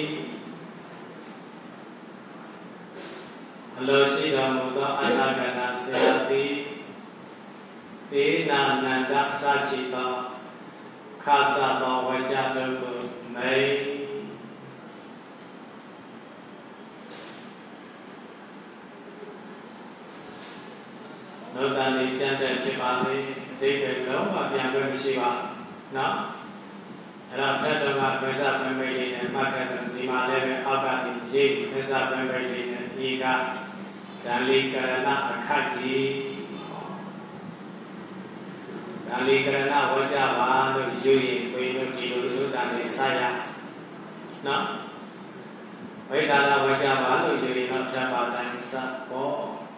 အလိုရှိတော်မူသောအထာဂတဆရာသည်ဒေနာနန္ဒအစချီသောခါသာသောဝကြတို့ကိုမေနောတန်လေးကျန်တဲ့ဖြစ်ပါလေအတိတ်ကလုံးဝပြန်လို့မရှိပါနော်အဲ့တော့ထက်တော်ကဝိဇ္ဇပံပိလေးနဲ့မှတ်ခဲ့တယ်ဒီမှာလည်းပဲအောက်ကနေရေးဝိဇ္ဇပံပိလေးနဲ့ဒီကဓာလီကရဏအခက်ကြီးဓဒါလေးကရဏဝကြပါလို့ယူရင်ဘုန်းကြီးတို့ဒီလိုသုဒ္ဓနဲ့စရနော်ဝိဒါရဝကြပါလို့ယူရင်တော့ဖြတ်ပါတိုင်းစပေါ့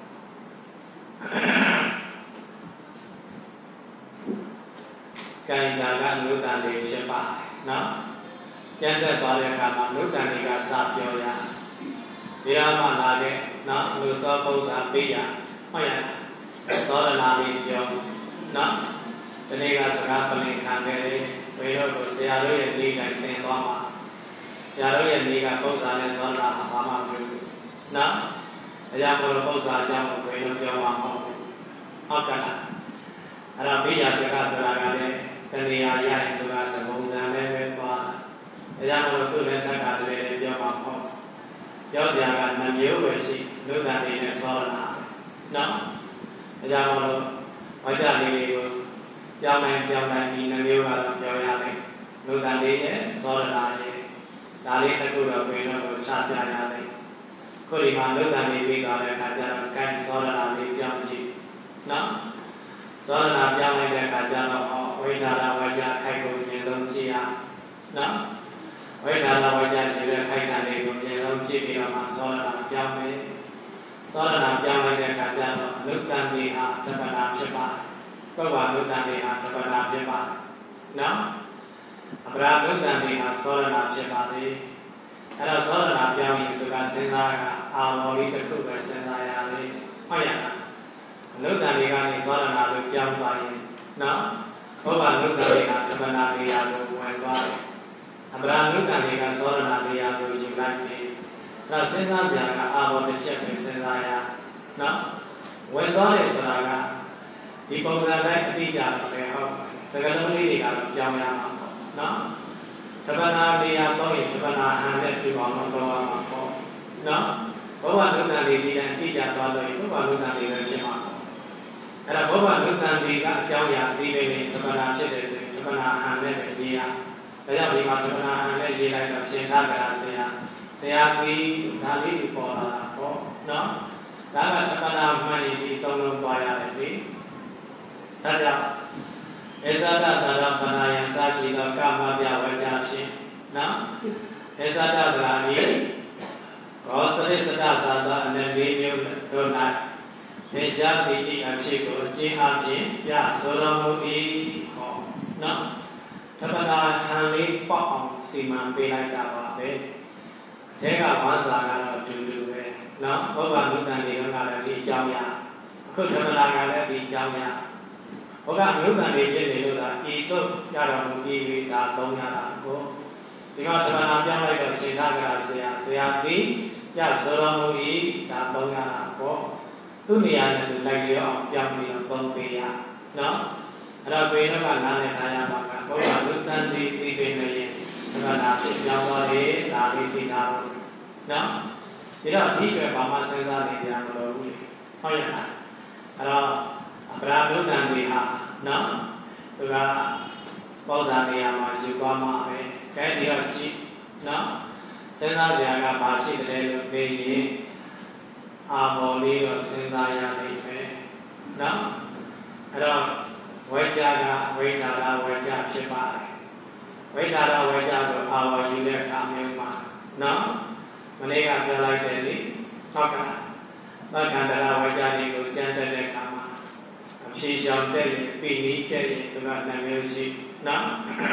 ကံဒါကအနုတ္တန်လေးဖြစ်ပါနော်ကျန်တဲ့သွားတဲ့အခါမှာအနုတ္တန်လေးကစပြောရဒီရမလာတဲ့နော်လူစောပုံစံပေးရဟုတ်ရသောရနာလေးပြောနော်ဒီနေ့ကစကားပလင်ခံခဲ့တယ်ဘယ်တော့ကိုဆရာတို့ရဲ့နေတိုင်းသင်သွားမှာဆရာတို့ရဲ့နေကပုံစံနဲ့သောရနာဘာမှမပြောဘူးနော်အရာမလို့ပုံစံအကြောင်းကိုဘယ်လိုပြောမှာမဟုတ်ဘူးဟုတ်ကဲ့အဲ့ဒါဘေးရစကားဆိုတာကလည်းတဏှာရရင်သူကသဘုံစံနဲ့ပဲသွားအရာမလို့သူ့လည်းထပ်တာတည်းလည်းပြောမှာမဟုတ်ပြောစရာကနှမျိုးပဲရှိလူသားတွေနဲ့သောရနာနော်အရာမလို့ဝါကြလေးတွေကိုပြောင်းနိုင်ပြောင်းနိုင်ဒီနှမျိုးကတော့ပြောရတယ်လူသားတွေနဲ့သောရနာရဲ့ဒါလေးတစ်ခုတော့ပြင်တော့ချပြရတယ်ခုဒီမှာလူသားတွေပြီးသွားတဲ့အခါကျတော့ကိုင်းသောရနာလေးပြောင်းကြည့်နော်သောရနာပြောင်းလိုက်တဲ့အခါကျတော့ဝိဓာရဝါကြခိုက်ကိုဉာဏ်လုံးကြည့်ရနော်ဝိဓာရဝါကြကြည့်တဲ့ခိုက်တာလေးကိုဉာဏ်လုံးကြည့်ပြီးတော့မှသောရနာပြောင်းမယ်သောရနာပြောင်းလိုက်တဲ့အခါကျတော့လူတန်တွေဟာတပ္ပနာဖြစ်ပါတယ်ပုဗ္ဗလူတန်တွေဟာတပ္ပနာဖြစ်ပါတယ်နော်အပရာလူတန်တွေဟာသောရနာဖြစ်ပါတယ်အဲ့တော့သောရနာပြောင်းရင်သူကစဉ်းစားကအာမော်လေးတစ်ခုပဲစဉ်းစားရတယ်ဟုတ်ရလားလူတန်တွေကနေသောရနာကိုပြောင်းသွားရင်နော်ပုဗ္ဗလူတန်တွေဟာတပ္ပနာနေရာကိုဝင်သွားတယ်အပရာလူတန်တွေကသောရနာနေရာကိုယူလိုက်တယ်ဒါစဉ်းစားစရာကအာဘောတစ်ချက်ပဲစဉ်းစားရနော်ဝင်သွားတယ်ဆိုတာကဒီပုံစံတိုင်းအတိအကျပဲဟုတ်စကားလုံးလေးတွေကတော့ပြောင်းရမှာပေါ့နော်သဗ္ဗနာနေရာတော့ရင်သဗ္ဗနာဟန်နဲ့ပြပါမှာတော့မှာပေါ့နော်ဘောဝလုတ္တန်လေးဒီတိုင်းအတိအကျသွားလို့ရင်ဘောဝလုတ္တန်လေးလည်းဖြစ်မှာပေါ့အဲ့ဒါဘောဝလုတ္တန်လေးကအကြောင်းအရာအသေးလေးနဲ့သဗ္ဗနာဖြစ်တယ်ဆိုရင်သဗ္ဗနာဟန်နဲ့ပဲရေးရဒါကြောင့်ဒီမှာသဗ္ဗနာဟန်နဲ့ရေးလိုက်တော့ရှင်းထားကြတာဆရာဆရာကြီးဒါလေးကိုပေါ်လာတာပေါ့နော်ဒါကသဗ္ဗနာမှန်ရင်ဒီသုံးလုံးသွားရတယ်လေဒါကြောင့်အစ္ဆဒတရပနာယံစာချီသောကာမပြဝကြဖြင့်နော်အစ္ဆဒတရာဤကောစရိစဒသာသောအနည်းလေးမျိုးတို့၌သင်္ရှားတိဤအဖြစ်ကိုအကျဉ်းအဖြစ်ပြဆိုတော်မူ၏ဟောနော်သဗ္ဗနာဟံလေးပေါက်အောင်စီမံပေးလိုက်တာပါပဲအထက်ကဘာသာကတော့တူတူပဲနော်ဘောဂနုတ္တန်တွေကလည်းဒီအကြောင်းရအခုသဗ္ဗနာကလည်းဒီအကြောင်းရဘောဂနုတ္တန်တွေဖြစ်နေလို့ဒါဤတို့ရတော်မူပြီးဒါသုံးရတာကိုဒီမှာသဗ္ဗနာပြောင်းလိုက်တော့ရှင်သာကရာဆရာဆရာသည်ပြဆိုတော်မူ၏ဒါသုံးရတာပေါ့သူ့နေရာနဲ့သူလိုက်ပြီးအောင်ပြောင်းပြီးတော့သုံးပေးရနော်အဲ့တော့ဘယ်တော့မှနားလည်ထားရမှာကဘောဂနုတ္တန်တွေပြီးပြီးနေရင်သဗ္ဗနာဖြစ်ပြောင်းသွားတယ်ဒါလေးသိတာနော်ဒီတော့ဒီအတွက်ဘာမှစဉ်းစားနေကြမလို့ဘူးဟုတ်ရဲ့လားအဲ့တော့အပရာဒုတန်တွေဟာနော်သူကပေါဇာနေရာမှာယူသွားမှာပဲကဲဒီတော့ကြည့်နော်စဉ်းစားစရာကဘာရှိတယ်လို့ပြောရင်အာမော်လေးတော့စဉ်းစားရလိမ့်မယ်နော်အဲ့တော့ဝိဇ္ဇာကဝိဓာရဝိဇ္ဇာဖြစ်ပါတယ်ဝိဓာရဝိဇ္ဇာကိုအာမော်ယူတဲ့အခါမျိုးမှာနော်မနေ့ကပြောလိုက်တယ်လေဟုတ်ကဲ့သက္ကန္တရာဝိဇ္ဇာတွေကိုကျမ်းတဲ့အခါမှာအဖြေရှောင်တဲ့ရင်ပိဏိတဲ့ရင်သူကနှမျိုးရှိနော်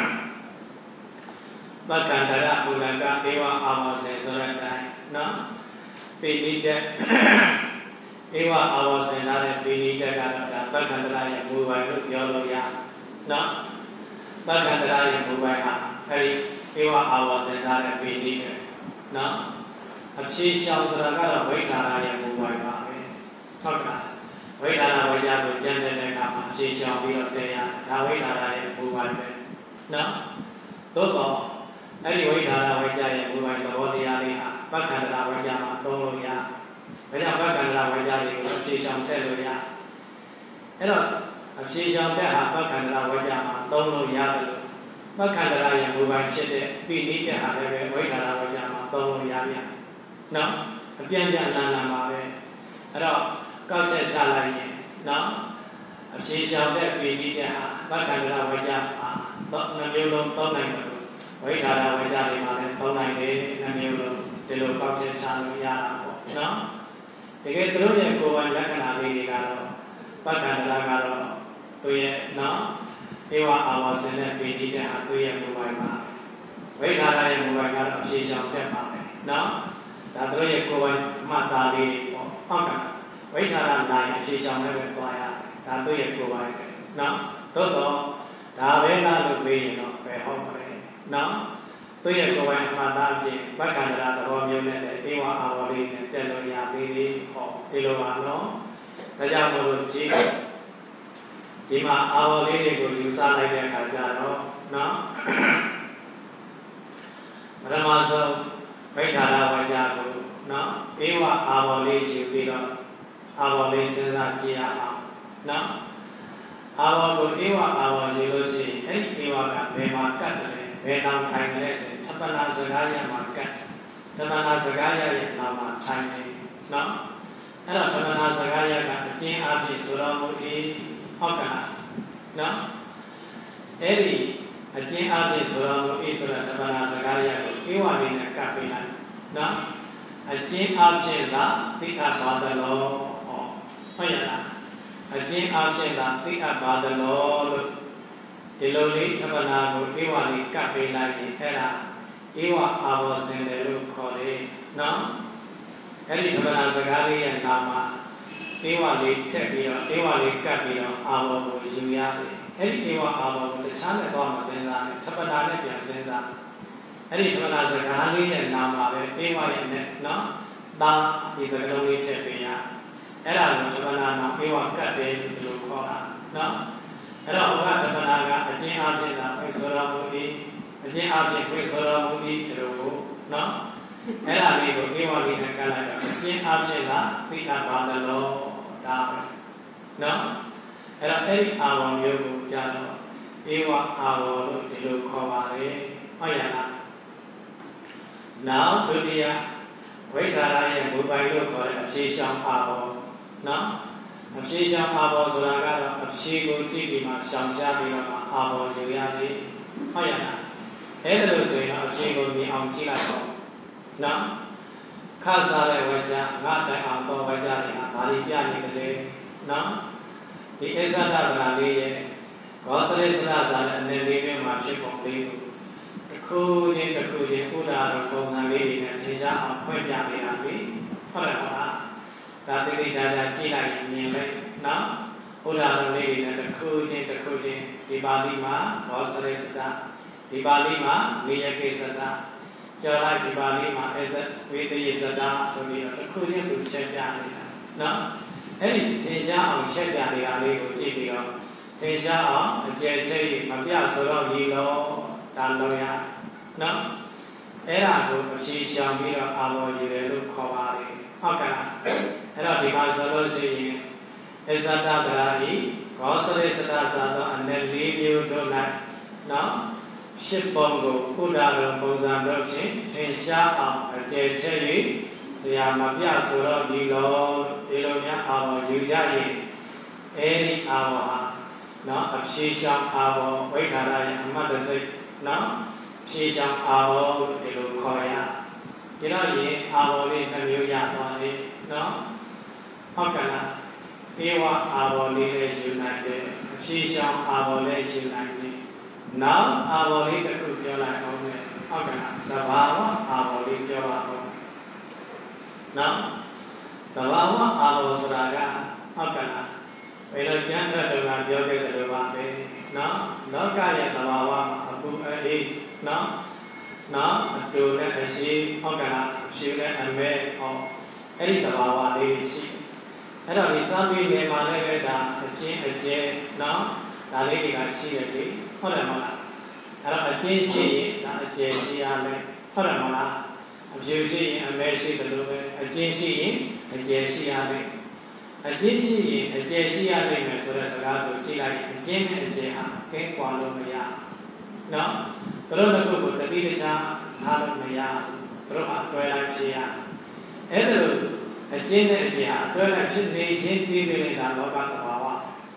သက္ကန္တရာဘုလကဧဝအာမောစေဆိုတဲ့အတိုင်းနော်ပိဏိတဲ့ဧဝအာမောစေလာတဲ့ပိဏိတဲ့ကတော့ဒါသက္ကန္တရာရဲ့မူပိုင်လို့ပြောလို့ရနော်သက္ကန္တရာရဲ့မူပိုင်ဟာအဲဒီဧဝအာမောစေလာတဲ့ပိဏိတဲ့နော်အဖြေရှောင်ဆိုတာကတော့ဝိဓာရရဲ့မူပိုင်ပါပဲဟုတ်ကဲ့ဝိဓာရဝိဇ္ဇာကိုကျမ်းတဲ့အခါမှာအဖြေရှောင်ပြီးတော့တရားဒါဝိဓာရရဲ့မူပိုင်ပဲနော်သို့တော့အဲ့ဒီဝိဓာရဝိဇ္ဇာရဲ့မူပိုင်သဘောတရားလေးဟာပက္ခန္တရာဝိဇ္ဇာမှာသုံးလို့ရဒါကြောင့်ပက္ခန္တရာဝိဇ္ဇာတွေကိုအဖြေရှောင်ဆက်လို့ရအဲ့တော့အဖြေရှောင်တဲ့ဟာပက္ခန္တရာဝိဇ္ဇာမှာသုံးလို့ရတယ်လို့ပက္ခန္တရာရဲ့မူပိုင်ဖြစ်တဲ့ပိဋိတဲ့ဟာလည်းပဲဝိဓာရဝိဇ္ဇာမှာသုံးလို့ရပြန်နော်အပြန်ပြန်လန်လန်ပါပဲအဲ့တော့ကောက်ချက်ချလိုက်ရင်နော်အဖြေရှောင်တဲ့ပေတိတဲ့ဟာသက္ကန္တရဝကြပါတော့နှမျိုးလုံးသုံးနိုင်တယ်ဝိထာရဝကြတွေမှာလည်းသုံးနိုင်တယ်နှမျိုးလုံးဒီလိုကောက်ချက်ချလို့ရတာပေါ့နော်တကယ်သူတို့ရဲ့ကိုယ်ပိုင်လက္ခဏာလေးတွေကတော့သက္ကန္တရကတော့သူရဲ့နော်ဧဝအာဝဆင်တဲ့ပေတိတဲ့ဟာသူရဲ့ကိုယ်ပိုင်ပါဝိထာရရဲ့ကိုယ်ပိုင်ကတော့အဖြေရှောင်တတ်ပါမယ်နော်ဒါသူတို့ရဲ့ကိုယ်ပိုင်မှတ်သားလေးတွေပေါ့ဟုတ်ကဲ့ဝိထာရနိုင်အဖြေရှောင်လည်းပဲတွားရတယ်ဒါသူရဲ့ကိုယ်ပိုင်ပဲနော်သို့တော့ဒါပဲလားလို့မေးရင်တော့ပဲဟုတ်ပါလေနော်သူရဲ့ကိုယ်ပိုင်မှတ်သားဖြင့်ဘက္ခန္တရာသဘောမျိုးနဲ့ဧဝအာဝလေးနဲ့တက်လို့ရသေးသေးဟောဒီလိုပါနော်ဒါကြောင့်မို့လို့ကြည့်ဒီမှာအာဝလေးတွေကိုယူဆလိုက်တဲ့အခါကျတော့နော်ပရမဆုံးဗိဓာရဝကြကိုနော်ဧဝအာဝလေးယူပြီးတော့အာဝလေးစဉ်းစားကြည့်ရအောင်နော်အာဝကိုဧဝအာဝယူလို့ရှိရင်အဲ့ဒီဧဝကဘယ်မှာကတ်တယ်ဘယ်တောင်ထိုင်တယ်ဆိုရင်သဗ္ဗနာစကားရမှာကတ်သဗ္ဗနာစကားရရဲ့နာမှာထိုင်နေနော်အဲ့တော့သဗ္ဗနာစကားရကအကျဉ်းအဖြစ်ဆိုတော်မူ၏ဟုတ်ကဲ့နော်အဲ့ဒီအကျဉ်းအဖြစ်ဆိုတော်မူ၏ဆိုတာသဗ္ဗနာစကားရကိုဧဝလေးနဲ့ကတ်ပေးလိုက်နော်အကျဉ်းအဖြစ်ကသိအပ်ပါသလောဟောဟုတ်ရလားအကျဉ်းအဖြစ်ကသိအပ်ပါသလောလို့ဒီလိုလေးသဗ္ဗနာကိုဧဝလေးကတ်ပေးလိုက်ရင်အဲ့ဒါဧဝအာဝဆင်တယ်လို့ခေါ်တယ်နော်အဲ့ဒီသဗ္ဗနာစကားလေးရဲ့နာမှာဧဝလေးထက်ပြီးတော့ဧဝလေးကတ်ပြီးတော့အာဝကိုယူရတယ်အဲ့ဒီဧဝအာဝကိုတခြားနဲ့တော့မစဉ်းစားနဲ့သဗ္ဗနာနဲ့ပြန်စဉ်းစားအဲ့ဒီသဗ္ဗနာစကားလေးရဲ့နာမှာပဲဧဝရဲ့နဲ့နော်ဒါဒီစကားလုံးလေးထည့်ပေးရအဲ့ဒါကိုသဗ္ဗနာနာဧဝကတ်တယ်လို့ဒီလိုခေါ်တာနော်အဲ့တော့ဘုရားသဗ္ဗနာကအကျဉ်းအဖြစ်ကဖိဆိုတော်မူ၏အကျဉ်းအဖြစ်ဖိဆိုတော်မူ၏ဒီလိုကိုနော်အဲ့ဒါလေးကိုဧဝလေးနဲ့ကတ်လိုက်တော့အကျဉ်းအဖြစ်ကသိအပ်ပါသလောဒါပဲနော်အဲ့တော့အဲ့ဒီအာဝမျိုးကိုကြာတော့ဧဝအာဝလို့ဒီလိုခေါ်ပါတယ်ဟုတ်ရလားနောက်ဒုတိယဝိထာရရဲ့မူပိုင်လို့ခေါ်တဲ့အဖြေရှောင်အာဝနော်အဖြေရှောင်အာဘောဆိုတာကတော့အဖြေကိုကြည့်ပြီးမှရှောင်ရှားပြီးတော့မှအာဘောယူရသည်ဟုတ်ရလားအဲ့ဒါလို့ဆိုရင်တော့အဖြေကိုမြင်အောင်ကြည့်လိုက်တော့နော်ခါစားတဲ့ဝါကြငါတိုင်အောင်တော့ဝါကြတွေဟာဘာတွေပြနေတယ်လဲနော်ဒီအစ္ဆဒဗရာလေးရဲ့ဂောစရိစရစာနဲ့အနေလေးမျိုးမှာဖြစ်ပုံလေးကိုတစ်ခုချင်းတစ်ခုချင်းဥဒါရပုံစံလေးတွေနဲ့ထင်ရှားအောင်ဖွင့်ပြပေးရပြီဟုတ်တယ်မလားဒါတိတိကျကျကြည့်လိုက်ရင်မြင်လိုက်နော်ဘုရားတော်လေးတွေနဲ့တစ်ခုချင်းတစ်ခုချင်းဒီပါဠိမှာဘောစရိစတာဒီပါဠိမှာနေယကိစ္စတာကျော်လိုက်ဒီပါဠိမှာအစဝိတယေစတာဆိုပြီးတော့တစ်ခုချင်းသူချက်ပြနေတာနော်အဲ့ဒီထင်ရှားအောင်ချက်ပြနေတာလေးကိုကြည့်ပြီးတော့ထင်ရှားအောင်အကျယ်ချဲ့မပြဆိုတော့ဒီလောဒါလောရနော်အဲ့ဒါကိုအဖြေရှောင်ပြီးတော့အာဘောရည်တယ်လို့ခေါ်ပါတယ်ဟုတ်ကဲ့အဲ့တော့ဒီမှာဆိုလို့ရှိရင်အစ္ဆဒဗရာဤဂောစရိစတာသာသောအနေလေးမျိုးတို့၌နော်ရှစ်ပုံကိုဥဒါရပုံစံတို့ဖြင့်ထင်ရှားအောင်အကျယ်ချဲ့၍ဆရာမပြဆိုတော့ဒီလိုဒီလိုများအာဘောယူကြရင်အဲဒီအာဘောဟာနော်အဖြေရှောင်အာဘောဝိထာရရဲ့အမတ်တစိတ်နော်ဖြေရှောင်အာဘောဒီလိုခေါ်ရဒီတော့ရင်အာဘောလေးနှမျိုးရသွားတယ်နော်ဟုတ်ကဲ့လားဧဝအာဘောလေးလည်းယူနိုင်တယ်အဖြေရှောင်အာဘောလည်းယူနိုင်တယ်နောက်အာဘောလေးတစ်ခုပြောလိုက်အောင်မယ်ဟုတ်ကဲ့လားသဘာဝအာဘောလေးပြောပါဦးနော်သဘာဝအာဘောဆိုတာကဟုတ်ကဲ့လားဘယ်လိုကျမ်းထွက်တယ်ကပြောခဲ့တယ်လို့ပါပဲနော်လောကရဲ့သဘာဝမှာအပူအေးနော်နော်အတူနဲ့အရှိဟုတ်ကဲ့လားအရှိနဲ့အမဲဟောအဲ့ဒီသဘာဝလေးရှိအဲ့တော့ဒီစာပေနယ်မှာလည်းပဲဒါအချင်းအကျဲနော်ဒါလေးတွေကရှိတယ်လေဟုတ်တယ်မဟုတ်လားအဲ့တော့အချင်းရှိရင်ဒါအကျဲရှိရမယ်ဟုတ်တယ်မဟုတ်လားအဖြူရှိရင်အမဲရှိတယ်လို့ပဲအချင်းရှိရင်အကျဲရှိရမယ်အချင်းရှိရင်အကျဲရှိရနိုင်မယ်ဆိုတဲ့စကားကိုကြည့်လိုက်အချင်းနဲ့အကျဲဟာကဲကွာလို့မရနော်တို့နှစ်ခုကိုတတိတခြားထားလို့မရတို့ဟာတွဲလိုက်ဖြစ်ရအဲ့ဒါလို့အချင်းနဲ့အကျဲဟာတွဲလိုက်ဖြစ်နေချင်းပြီးပြီးနေတာလောကသဘာဝ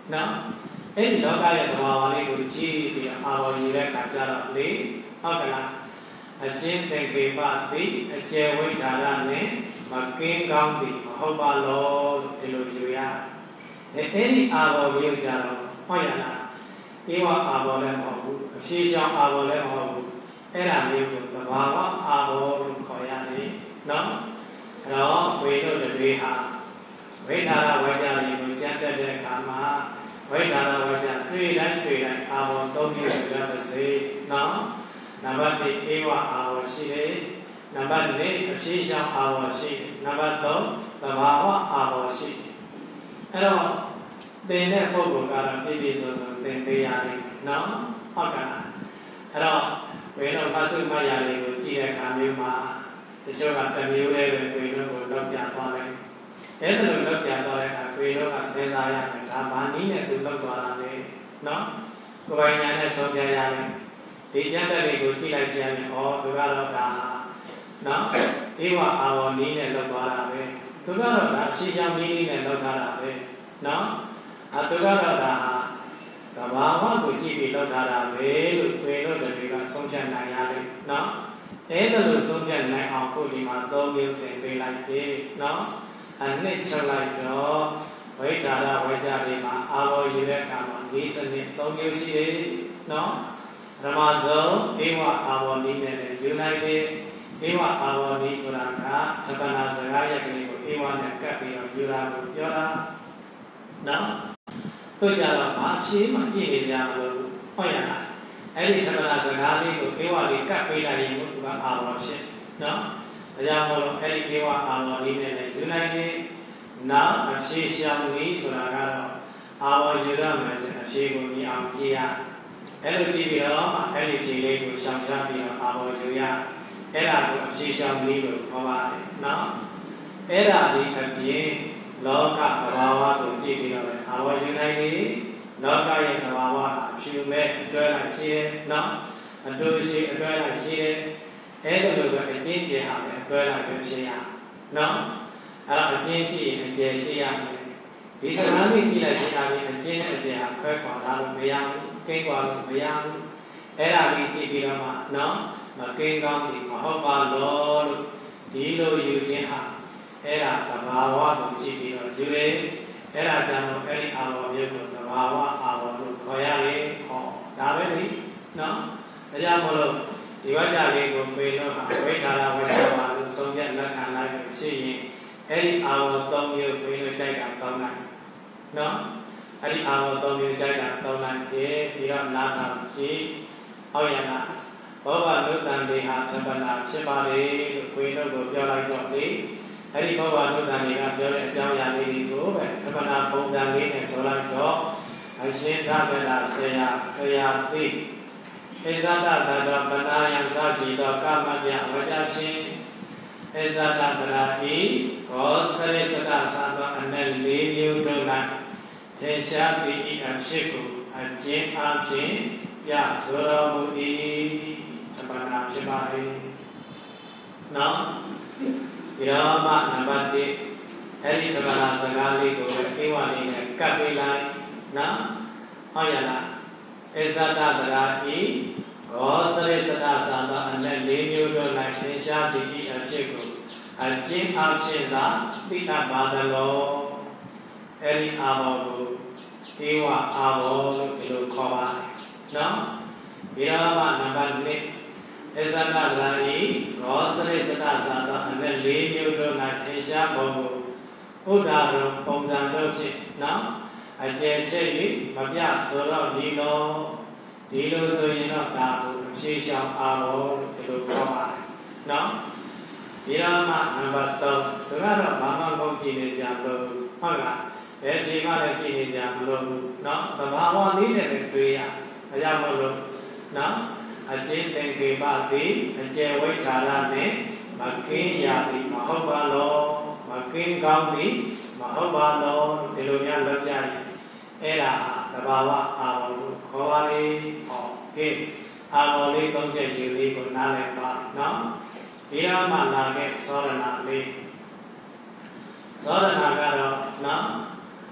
နော်အဲ့ဒီလောကရဲ့သဘာဝလေးကိုကြည့်ပြီးအာဘော်ရည်တဲ့ခါကျတော့လေဟုတ်ကလားအချင်းသင်္ကေပတိအကျယ်ဝိထာရနဲ့မကင်းကောင်းသည်မဟုတ်ပါလို့ဒီလိုယူရအဲ့ဒီအာဘော်မျိုးကြတော့ဟုတ်ရလားဧဝအာဘော်လည်းမဟုတ်ဘူးအဖြေရှောင်းအာဘော်လည်းမဟုတ်ဘူးအဲ့ဒါမျိုးကိုသဘာဝအာဘော်လို့ခေါ်ရတယ်နော်အဲ့တော့ဝေတို့တွေဟာဝိထာရဝါကြတွေကိုကြံတက်တဲ့အခါမှာဝိထာရဝါကြတွေ့တိုင်းတွေ့တိုင်းအာဘော်သုံးမျိုးရပါစေနော်နံပါတ်တစ်ဧဝအာဘော်ရှိတယ်နံပါတ်နှစ်အဖြေရှောင်းအာဘော်ရှိတယ်နံပါတ်သုံးသဘာဝအာဘော်ရှိတယ်အဲ့တော့သင်တဲ့ပုဂ္ဂိုလ်ကတော့ပြည့်ပြည့်စုံစုံသင်ပေးရလိမ့်မယ်နော်ဟုတ်ကဲ့အဲ့တော့ဝိနောဖတ်စုမှတ်ရလေးကိုကြည့်တဲ့အခါမျိုးမှာတချို့ကတစ်မျိုးလေးပဲဝိနောကိုလောက်ပြသွားတယ်အဲ့ဒါလိုလောက်ပြသွားတဲ့အခါဝိနောကစဉ်းစားရမယ်ဒါဘာနည်းနဲ့သူလောက်သွားတာလဲနော်ကိုယ်ပိုင်ညာနဲ့ဆုံးဖြတ်ရတယ်ဒီကျမ်းတက်လေးကိုကြည့်လိုက်ချင်ရင်ဩသူကတော့ဒါနော်ဧဝအာဝနည်းနဲ့လောက်သွားတာပဲသူကတော့ဒါအဖြေရှောင်းနည်းနဲ့လောက်ထားတာပဲနော်အသူကတော့ဒါဟာသဘာဝကိုကြည့်ပြီးလောက်ထားတာပဲလို့တွင်တို့တွေကဆုံးဖြတ်နိုင်ရလိမ့်နော်အဲ့ဒါလို့ဆုံးဖြတ်နိုင်အောင်ခုဒီမှာသုံးမျိုးသင်ပေးလိုက်တယ်နော်အနှစ်ချုပ်လိုက်တော့ဝိထာရဝိကြတွေမှာအာဘောရည်တဲ့အခါမှာဒီစနစ်သုံးမျိုးရှိတယ်နော်ပထမဆုံးဧဝအာဘောနည်းနဲ့ယူလိုက်တယ်ဧဝအာဘောနည်းဆိုတာကသဗ္ဗနာစကားရဲ့ကလေးကိုဧဝနဲ့ကပ်ပြီးတော့ယူတာကိုပြောတာနော်တို့ကြတော့ဘာဖြေမှကြည့်နေကြမလို့ဟုတ်ရလားအဲ့ဒီသဗ္ဗနာစကားလေးကိုဧဝလေးကပ်ပေးလိုက်ရင်သူကအာဘောဖြစ်နော်ဒါကြောင့်မို့လို့အဲ့ဒီဧဝအာဘောနည်းနဲ့ယူလိုက်တယ်နောက်အဖြေရှောင်းနည်းဆိုတာကတော့အာဘောယူရမယ်ဆိုအဖြေကိုမြင်အောင်ကြည့်ရအဲ့လိုကြည့်ပြီးတော့အဲ့ဒီဖြေလေးကိုရှောင်ရှားပြီးတော့အာဘောယူရအဲ့ဒါကိုအဖြေရှောင်းနည်းလို့ခေါ်ပါတယ်နော်အဲ့ဒါဒီအပြင်လောကသဘာဝကိုကြည့်ပြီးတော့အာဘောယူနိုင်ပြီလောကရဲ့သဘာဝအဖြူမဲ့အတွဲလိုက်ရှိတယ်နော်အတူရှိအတွဲလိုက်ရှိတယ်အဲ့ဒါလိုပဲအချင်းကျင်ဟာလည်းအတွဲလိုက်ပဲဖြစ်ရနော်အဲ့တော့အချင်းရှိရင်အကျယ်ရှိရမယ်ဒီစကားလေးကြည့်လိုက်ခြင်းအပြင်အချင်းအကျယ်ဟာခွဲခွာထားလို့မရဘူးကိန်းကွာလို့မရဘူးအဲ့ဒါလေးကြည့်ပြီးတော့မှနော်မကိန်းကောင်းပြီမဟုတ်ပါလို့ဒီလိုယူခြင်းဟာအဲ့ဒါသဘာဝကိုကြည့်ပြီးတော့ယူတယ်အဲ့ဒါကြောင့်အဲ့ဒီအာဘောမျိုးကိုသဘာဝအာဘောလို့ခေါ်ရတယ်ဟောဒါပဲလေနော်ဒါကြောင့်မလို့ဒီဝါကြလေးကိုပေလို့ဟာဝိထာရဝိထာပါလို့ဆုံးဖြတ်လက်ခံလိုက်လို့ရှိရင်အဲ့ဒီအာဘောသုံးမျိုးပေလို့ကြိုက်တာသုံးလိုက်နော်အဲ့ဒီအာဘောသုံးမျိုးကြိုက်တာသုံးလိုက်တယ်ဒီတော့နားထောင်ကြည့်အောက်ရနာဘောဂနုတ္တန်တွေဟာသဗ္ဗနာဖြစ်ပါလေလို့ပေလို့ကိုပြောလိုက်တော့လေအဲ့ဒီဘောဂနုတ္တန်တွေကပြောတဲ့အကြောင်းအရာလေးတွေကိုပဲသဗ္ဗနာပုံစံလေးနဲ့ဆိုလိုက်တော့အရှင်ဓဂရဆရာဆရာသိဣဇဒတတောပနာယံစာချီသောကမ္မပြဝကြချင်းဣဇဒတရာဤဘောစရိစတသာသောအနက်လေးမျိုးတို့၌ထေရှားပြီးဤအဖြစ်ကိုအကျဉ်းအဖြစ်ပြဆိုတော်မူ၏သဗ္ဗနာဖြစ်ပါ၏နောက်ဒီတော့မှနံပါတ်တစ်အဲ့ဒီသဗ္ဗနာစကားလေးကိုဧဝလေးနဲ့ကပ်ပေးလိုက်နော်ဟုတ်ရလားဣဇဒတရာဤဘောစရိစတသာသောအနက်လေးမျိုးတို့၌ထေရှားပြီးဤအဖြစ်ကိုအကျဉ်းအဖြစ်သာသိတတ်ပါသလောအဲ့ဒီအာဘောကိုဧဝအာဘောလို့ဒီလိုခေါ်ပါတယ်နော်ဒီတော့မှနံပါတ်နှစ်ဣဇဒတရာဤဘောစရိစတသာသောအနက်လေးမျိုးတို့၌ထေရှားပုံကိုဥဒ္ဒါရုံပုံစံတို့ဖြင့်နော်အကျယ်ချဲ့၍မပြဆိုတော့ဒီလိုဒီလိုဆိုရင်တော့ဒါကိုအဖြေရှောင်းအာဘောလို့ဒီလိုခေါ်ပါတယ်နော်ဒီတော့မှနံပါတ်သုံးသူကတော့ဘာမှမကြည့်နေစရာမလိုဘူးဟုတ်လားဘယ်ချိန်မှလည်းကြည့်နေစရာမလိုဘူးနော်သဘာဝလေးနဲ့ပဲတွေ့ရဒါကြောင့်မလို့နော်အချင်းသင်္ကေပသည်အကျယ်ဝိထာရနဲ့မကင်းရာသည်မဟုတ်ပါလောမကင်းကောင်းသည်မဟုတ်ပါလောဒီလိုများလောက်ကြရင်အဲ့ဒါသဘာဝအာဘောလို့ခေါ်ပါလေဟောကဲအာဘောလေးသုံးချက်ယူလေးကိုနားလည်ပါနော်ဒီတော့မှလာခဲ့သောရဏလေးသောရဏကတော့နော်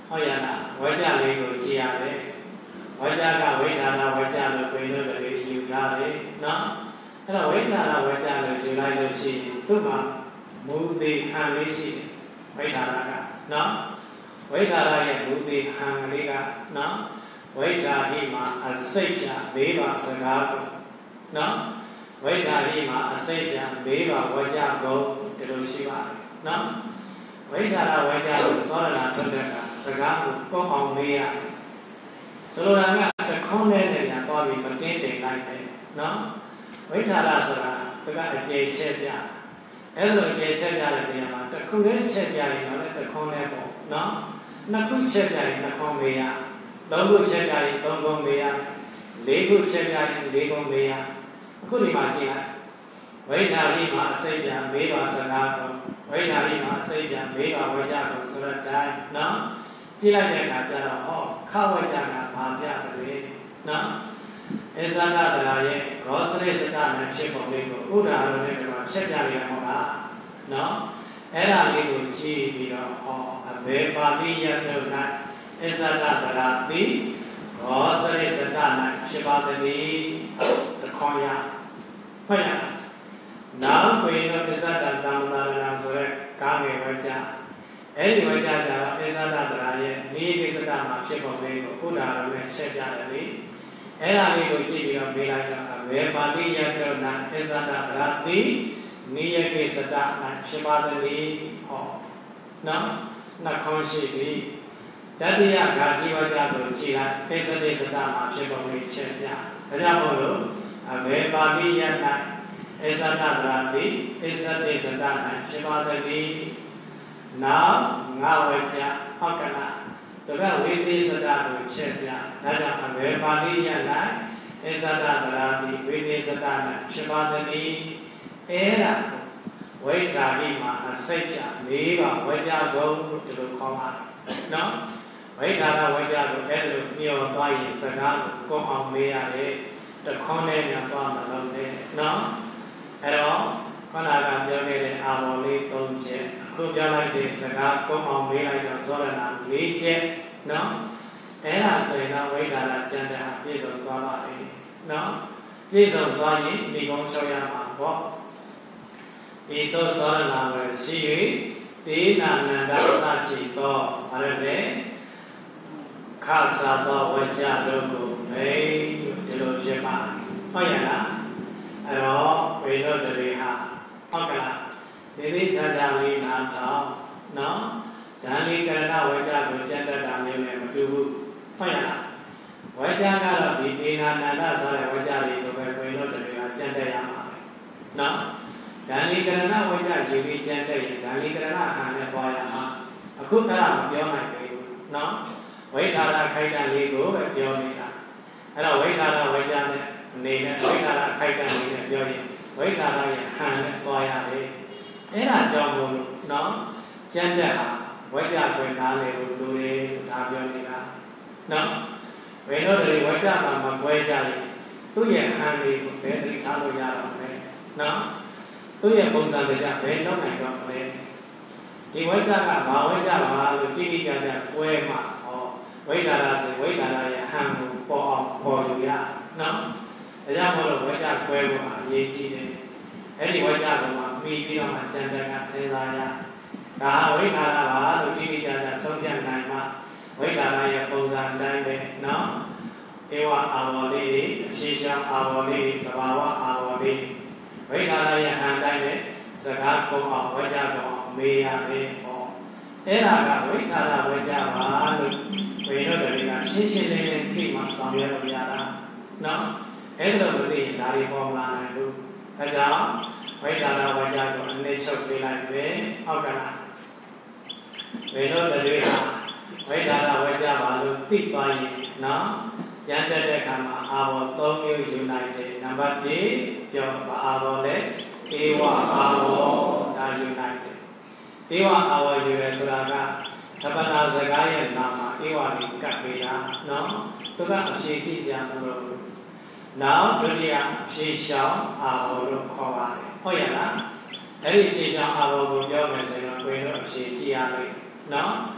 ဟုတ်ရလားဝကြလေးကိုကြည်ရတယ်ဝကြကဝိထာရဝကြလို့ပြင်လို့တည်းယူထားတယ်နော်အဲ့တော့ဝိထာရဝကြလို့ယူလိုက်လို့ရှိရင်သူ့မှာမူသေးဟန်လေးရှိဝိထာရကနော်ဝိထာရရဲ့မူသေးဟန်လေးကနော်ဝိထာဟိမှာအစိတ်ချ၄ပါးစကားကိုနော်ဝိထာဟိမှာအစိတ်ချ၄ပါးဝကြကုန်ဒီလိုရှိပါတယ်နော်ဝိထာရဝကြလို့သောရဏထုတ်တဲ့ကစကားကိုကောင်းအောင်လေးရဆိုလိုတာကတခေါင်းနဲ့လည်းညာသွားပြီးမတင်းတိမ်လိုက်တယ်နော်ဝိထာရဆိုတာသူကအကျေချက်ပြအဲ့လိုကျေချက်ပြတဲ့နေရာမှာတစ်ခုလေးချက်ပြရင်တော့လည်းတခေါင်းနဲ့ပေါ့နော်နှစ်ခုချက်ပြရင်နှစ်ခေါင်းမေးရသုံးခုချက်ပြရင်သုံးခေါင်းမေးရလေးခုချက်ပြရင်လေးခေါင်းမေးရအခုဒီမှာကြည့်လိုက်ဝိထာရိမှာအစိတ်ကြမေးပါစကားကိုဝိထာရိမှာအစိတ်ကြမေးပါဝကြကိုဆိုတော့တိုင်းနော်ကြည့်လိုက်တဲ့အခါကျတော့ဟောခဝကြကဘာပြတယ်နော်အစ္ဆဒတရာရဲ့ဂောစရိစတနဲ့ဖြစ်ပုံလေးကိုဥဒါရုံနဲ့တော့ချက်ပြရမှာလားနော်အဲ့ဒါလေးကိုကြည့်ပြီးတော့ဟောအဘေပါဠိယတု၌အစ္ဆဒတရာတိဂောစရိစတ၌ဖြစ်ပါသည်တခေါရဖွင့်ရနောက်ဝင်တော့အစ္ဆဒတမ္မတာရဏဆိုရဲကာမေဝကြအဲ့ဒီဝကြကြတော့အစ္ဆဒတရာရဲ့နိကိစ္စတမှာဖြစ်ပုံလေးကိုဥဒါရုံနဲ့ချက်ပြတယ်လေအဲ့ဒါလေးကိုကြည့်ပြီးတော့မေးလိုက်တော့ဝေပါဠိယတောနာအစ္ဆဒတရာတိနိယကိစ္စတနာဖြစ်ပါသည်ဟောနော်နှခေါင်းရှိပြီတတိယဂါជីဝကြကိုကြည့်လိုက်ကိစ္စတိစတမှာဖြစ်ပုံလေးချက်ပြဒါကြောင့်မို့လို့ဝေပါဠိယနာအစ္ဆဒတရာတိအစ္ဆတိစတနာဖြစ်ပါသည်နောက်ငါဝကြဟုတ်ကလားတကဝိသေစတကိုချက်ပြဒါကြောင့်အဘေပါဠိယ၌အစ္ဆဒတရာတိဝိသေစတ၌ဖြစ်ပါသည်အဲ့ဒါဝိထာဟိမှာအစိတ်ချ၄ပါးဝကြကုန်ဒီလိုခေါ်ပါတယ်နော်ဝိထာရဝကြကိုအဲ့ဒါလိုပြောသွားရင်စကားကိုကောင်းအောင်မေးရတယ်တခွန်းနဲ့များသွားမလို့လေနော်အဲ့တော့ခန္ဓာကပြောခဲ့တဲ့အာဘော်လေး၃ချက်အခုပြောလိုက်တဲ့စကားကောင်းအောင်မေးလိုက်တော့သောရဏ၄ချက်နော်အဲ့ဒါဆိုရင်တော့ဝိထာရကျန်တဲ့ဟာပြည့်စုံသွားပါလေနော်ပြည့်စုံသွားရင်ဒီကုန်းချုပ်ရမှာပေါ့ဤသို့သောရဏဝယ်ရှိ၍တေနာနန္ဒစချီသောဘာလဲလဲခါသာသောဝကြတို့ကိုမေလို့ဒီလိုဖြစ်ပါဟုတ်ရလားအဲ့တော့ဝိသောတရေဟာဟုတ်ကလားဒီလေးခြားခြားလေးနားထောင်နော်ဓာလီကရဏဝကြကိုကျင့်တတ်တာမျိုးနဲ့မတူဘူးဟုတ်ရလားဝကြကတော့ဒီဒေနာနန္ဒဆိုတဲ့ဝကြတွေကိုပဲဝိသောတရေကကျင့်တတ်ရမှာပဲနော်ဓာလီကရဏဝကြယူပြီးကျင့်တတ်ရင်ဓာလီကရဏဟန်နဲ့သွားရမှာအခုအဲ့ဒါမပြောနိုင်သေးဘူးနော်ဝိထာရခိုက်တန်လေးကိုပဲပြောနေတာအဲ့တော့ဝိထာရဝကြနဲ့အနေနဲ့ဝိထာရခိုက်တန်လေးနဲ့ပြောရင်ဝိထာရရဲ့ဟန်နဲ့သွားရတယ်အဲ့ဒါကြောင့်မို့လို့နော်ကျင့်တဲ့ဟာဝကြကွယ်နားလေလို့လူတွေဒါပြောနေတာနော်ဘယ်တော့ဒီဝကြတာမကွဲကြရင်သူ့ရဲ့ဟန်လေးကိုဘယ်တိထားလို့ရတော့မလဲနော်သူ့ရဲ့ပုံစံကြဘယ်တော့နိုင်တော့မလဲဒီဝကြကဘာဝကြပါလို့တိတိကျကျကွဲမှာဟောဝိထာရဆိုဝိထာရရဲ့ဟန်ကိုပေါ်အောင်ပေါ်လို့ရနော်ဒါကြောင့်မို့လို့ဝကြကွဲဖို့အရေးကြီးတယ်အဲ့ဒီဝကြကမှပြီးပြီးတော့မှကျန်တဲ့ကစဉ်းစားရဒါဝိထာရပါလို့တိတိကျကျဆုံးဖြတ်နိုင်မှဝိထာရရဲ့ပုံစံတိုင်းပဲနော်ဧဝအာဝလေးတွေအဖြေရှားအာဝလေးတွေတဘာဝအာဝလေးဝိထာရရဲ့ဟန်တိုင်းပဲစကားကုန်အောင်ဝကြကုန်အောင်မေးရတယ်ဟောအဲ့ဒါကဝိထာရဝကြပါလို့ဝိနုတ္တတွေကရှင်းရှင်းလင်းလင်းသိမှဆောင်ရွက်လို့ရတာနော်အဲ့ဒါလိုမသိရင်ဒါတွေပေါ်လာနိုင်လို့ဒါကြောင့်ဝိထာရဝကြကိုအနည်းချုပ်ပေးလိုက်ပဲဟုတ်ကလားဝိနုတ္တတွေဟာဝိထာရဝကြပါလို့သိသွားရင်နော်ကျန်တဲ့အခါမှာအာဘော၃မျိုးယူနိုင်တယ်နံပါတ်၁ပြောပါအာဘောလဲဧဝအာဘောဒါယူနိုင်တယ်ဧဝအာဘောယူရဲဆိုတာကသဗ္ဗနာစကားရဲ့နာမှာဧဝလေးကပ်ပေးတာနော်သူကအဖြေကြည့်စရာမလိုဘူးနောက်ဒုတိယဖြေရှောင်းအာဘောလို့ခေါ်ပါတယ်ဟုတ်ရလားအဲ့ဒီဖြေရှောင်းအာဘောကိုပြောမယ်ဆိုရင်ကိုယ်တို့အဖြေကြည့်ရမယ်နော်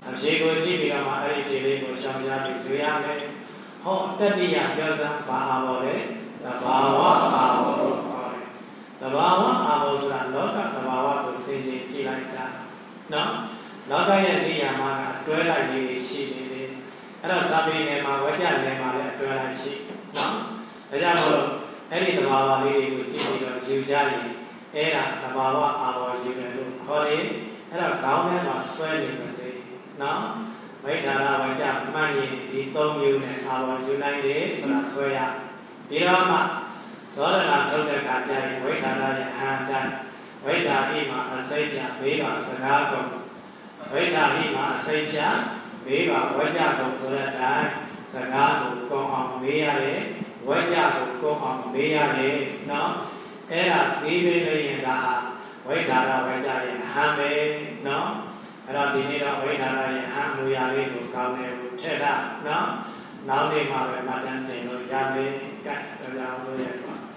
အဖြေကိုကြည့်ပြီးတော့မှအဲ့ဒီဖြေလေးကိုရှောင်ရှားပြီးယူရမယ်ဟောတတိယပြောစမ်းဘာအာဘောလဲသဘာဝအာဘောလို့ခေါ်တယ်သဘာဝအာဘောဆိုတာလောကသဘာဝကိုစင်ကြင်ကြည့်လိုက်တာနော်လောကရဲ့နေရာမှာအတွဲလိုက်လေးရှိနေတယ်အဲ့တော့စာပေနယ်မှာဝကြနယ်မှာလည်းအတွဲလိုက်ရှိနော်ဒါကြောင့်မို့လို့အဲ့ဒီသဘာဝလေးတွေကိုကြည့်ပြီးတော့ယူကြရင်အဲ့ဒါသဘာဝအာဘောယူတယ်လို့ခေါ်တယ်အဲ့တော့ခေါင်းထဲမှာဆွဲနေပါစေနော်ဝိထာရဝကြမှန်ရင်ဒီသုံးမျိုးနဲ့အာဘောယူနိုင်တယ်ဆိုတာဆွဲရဒီတော့မှဇောရဏထုတ်တဲ့အခါကျရင်ဝိထာရရဲ့အာဟံဝိထာဟိမှာအစိတ်ချဘေးပါစကားကုန်ဝိထာဟိမှာအစိတ်ချဘေးပါဝကြကုန်ဆိုတဲ့အတိုင်းစကားကိုကောင်းအောင်မေးရတယ်ဝကြကိုကောင်းအောင်မေးရတယ်နော်အဲ့ဒါဒီမေးလို့ရင်ဒါဝိထာရဝကြရဲ့ဟံပဲနော်အဲ့တော့ဒီနေ့တော့ဝိထာရရဲ့ဟံမူရာလေးကိုကောင်းတယ်ကိုထည့်တာနော်နောက်နေ့မှာပဲမှတ်တမ်းတင်လို့ရမယ်ကဲဒါကြောင့်ဆိုရပါ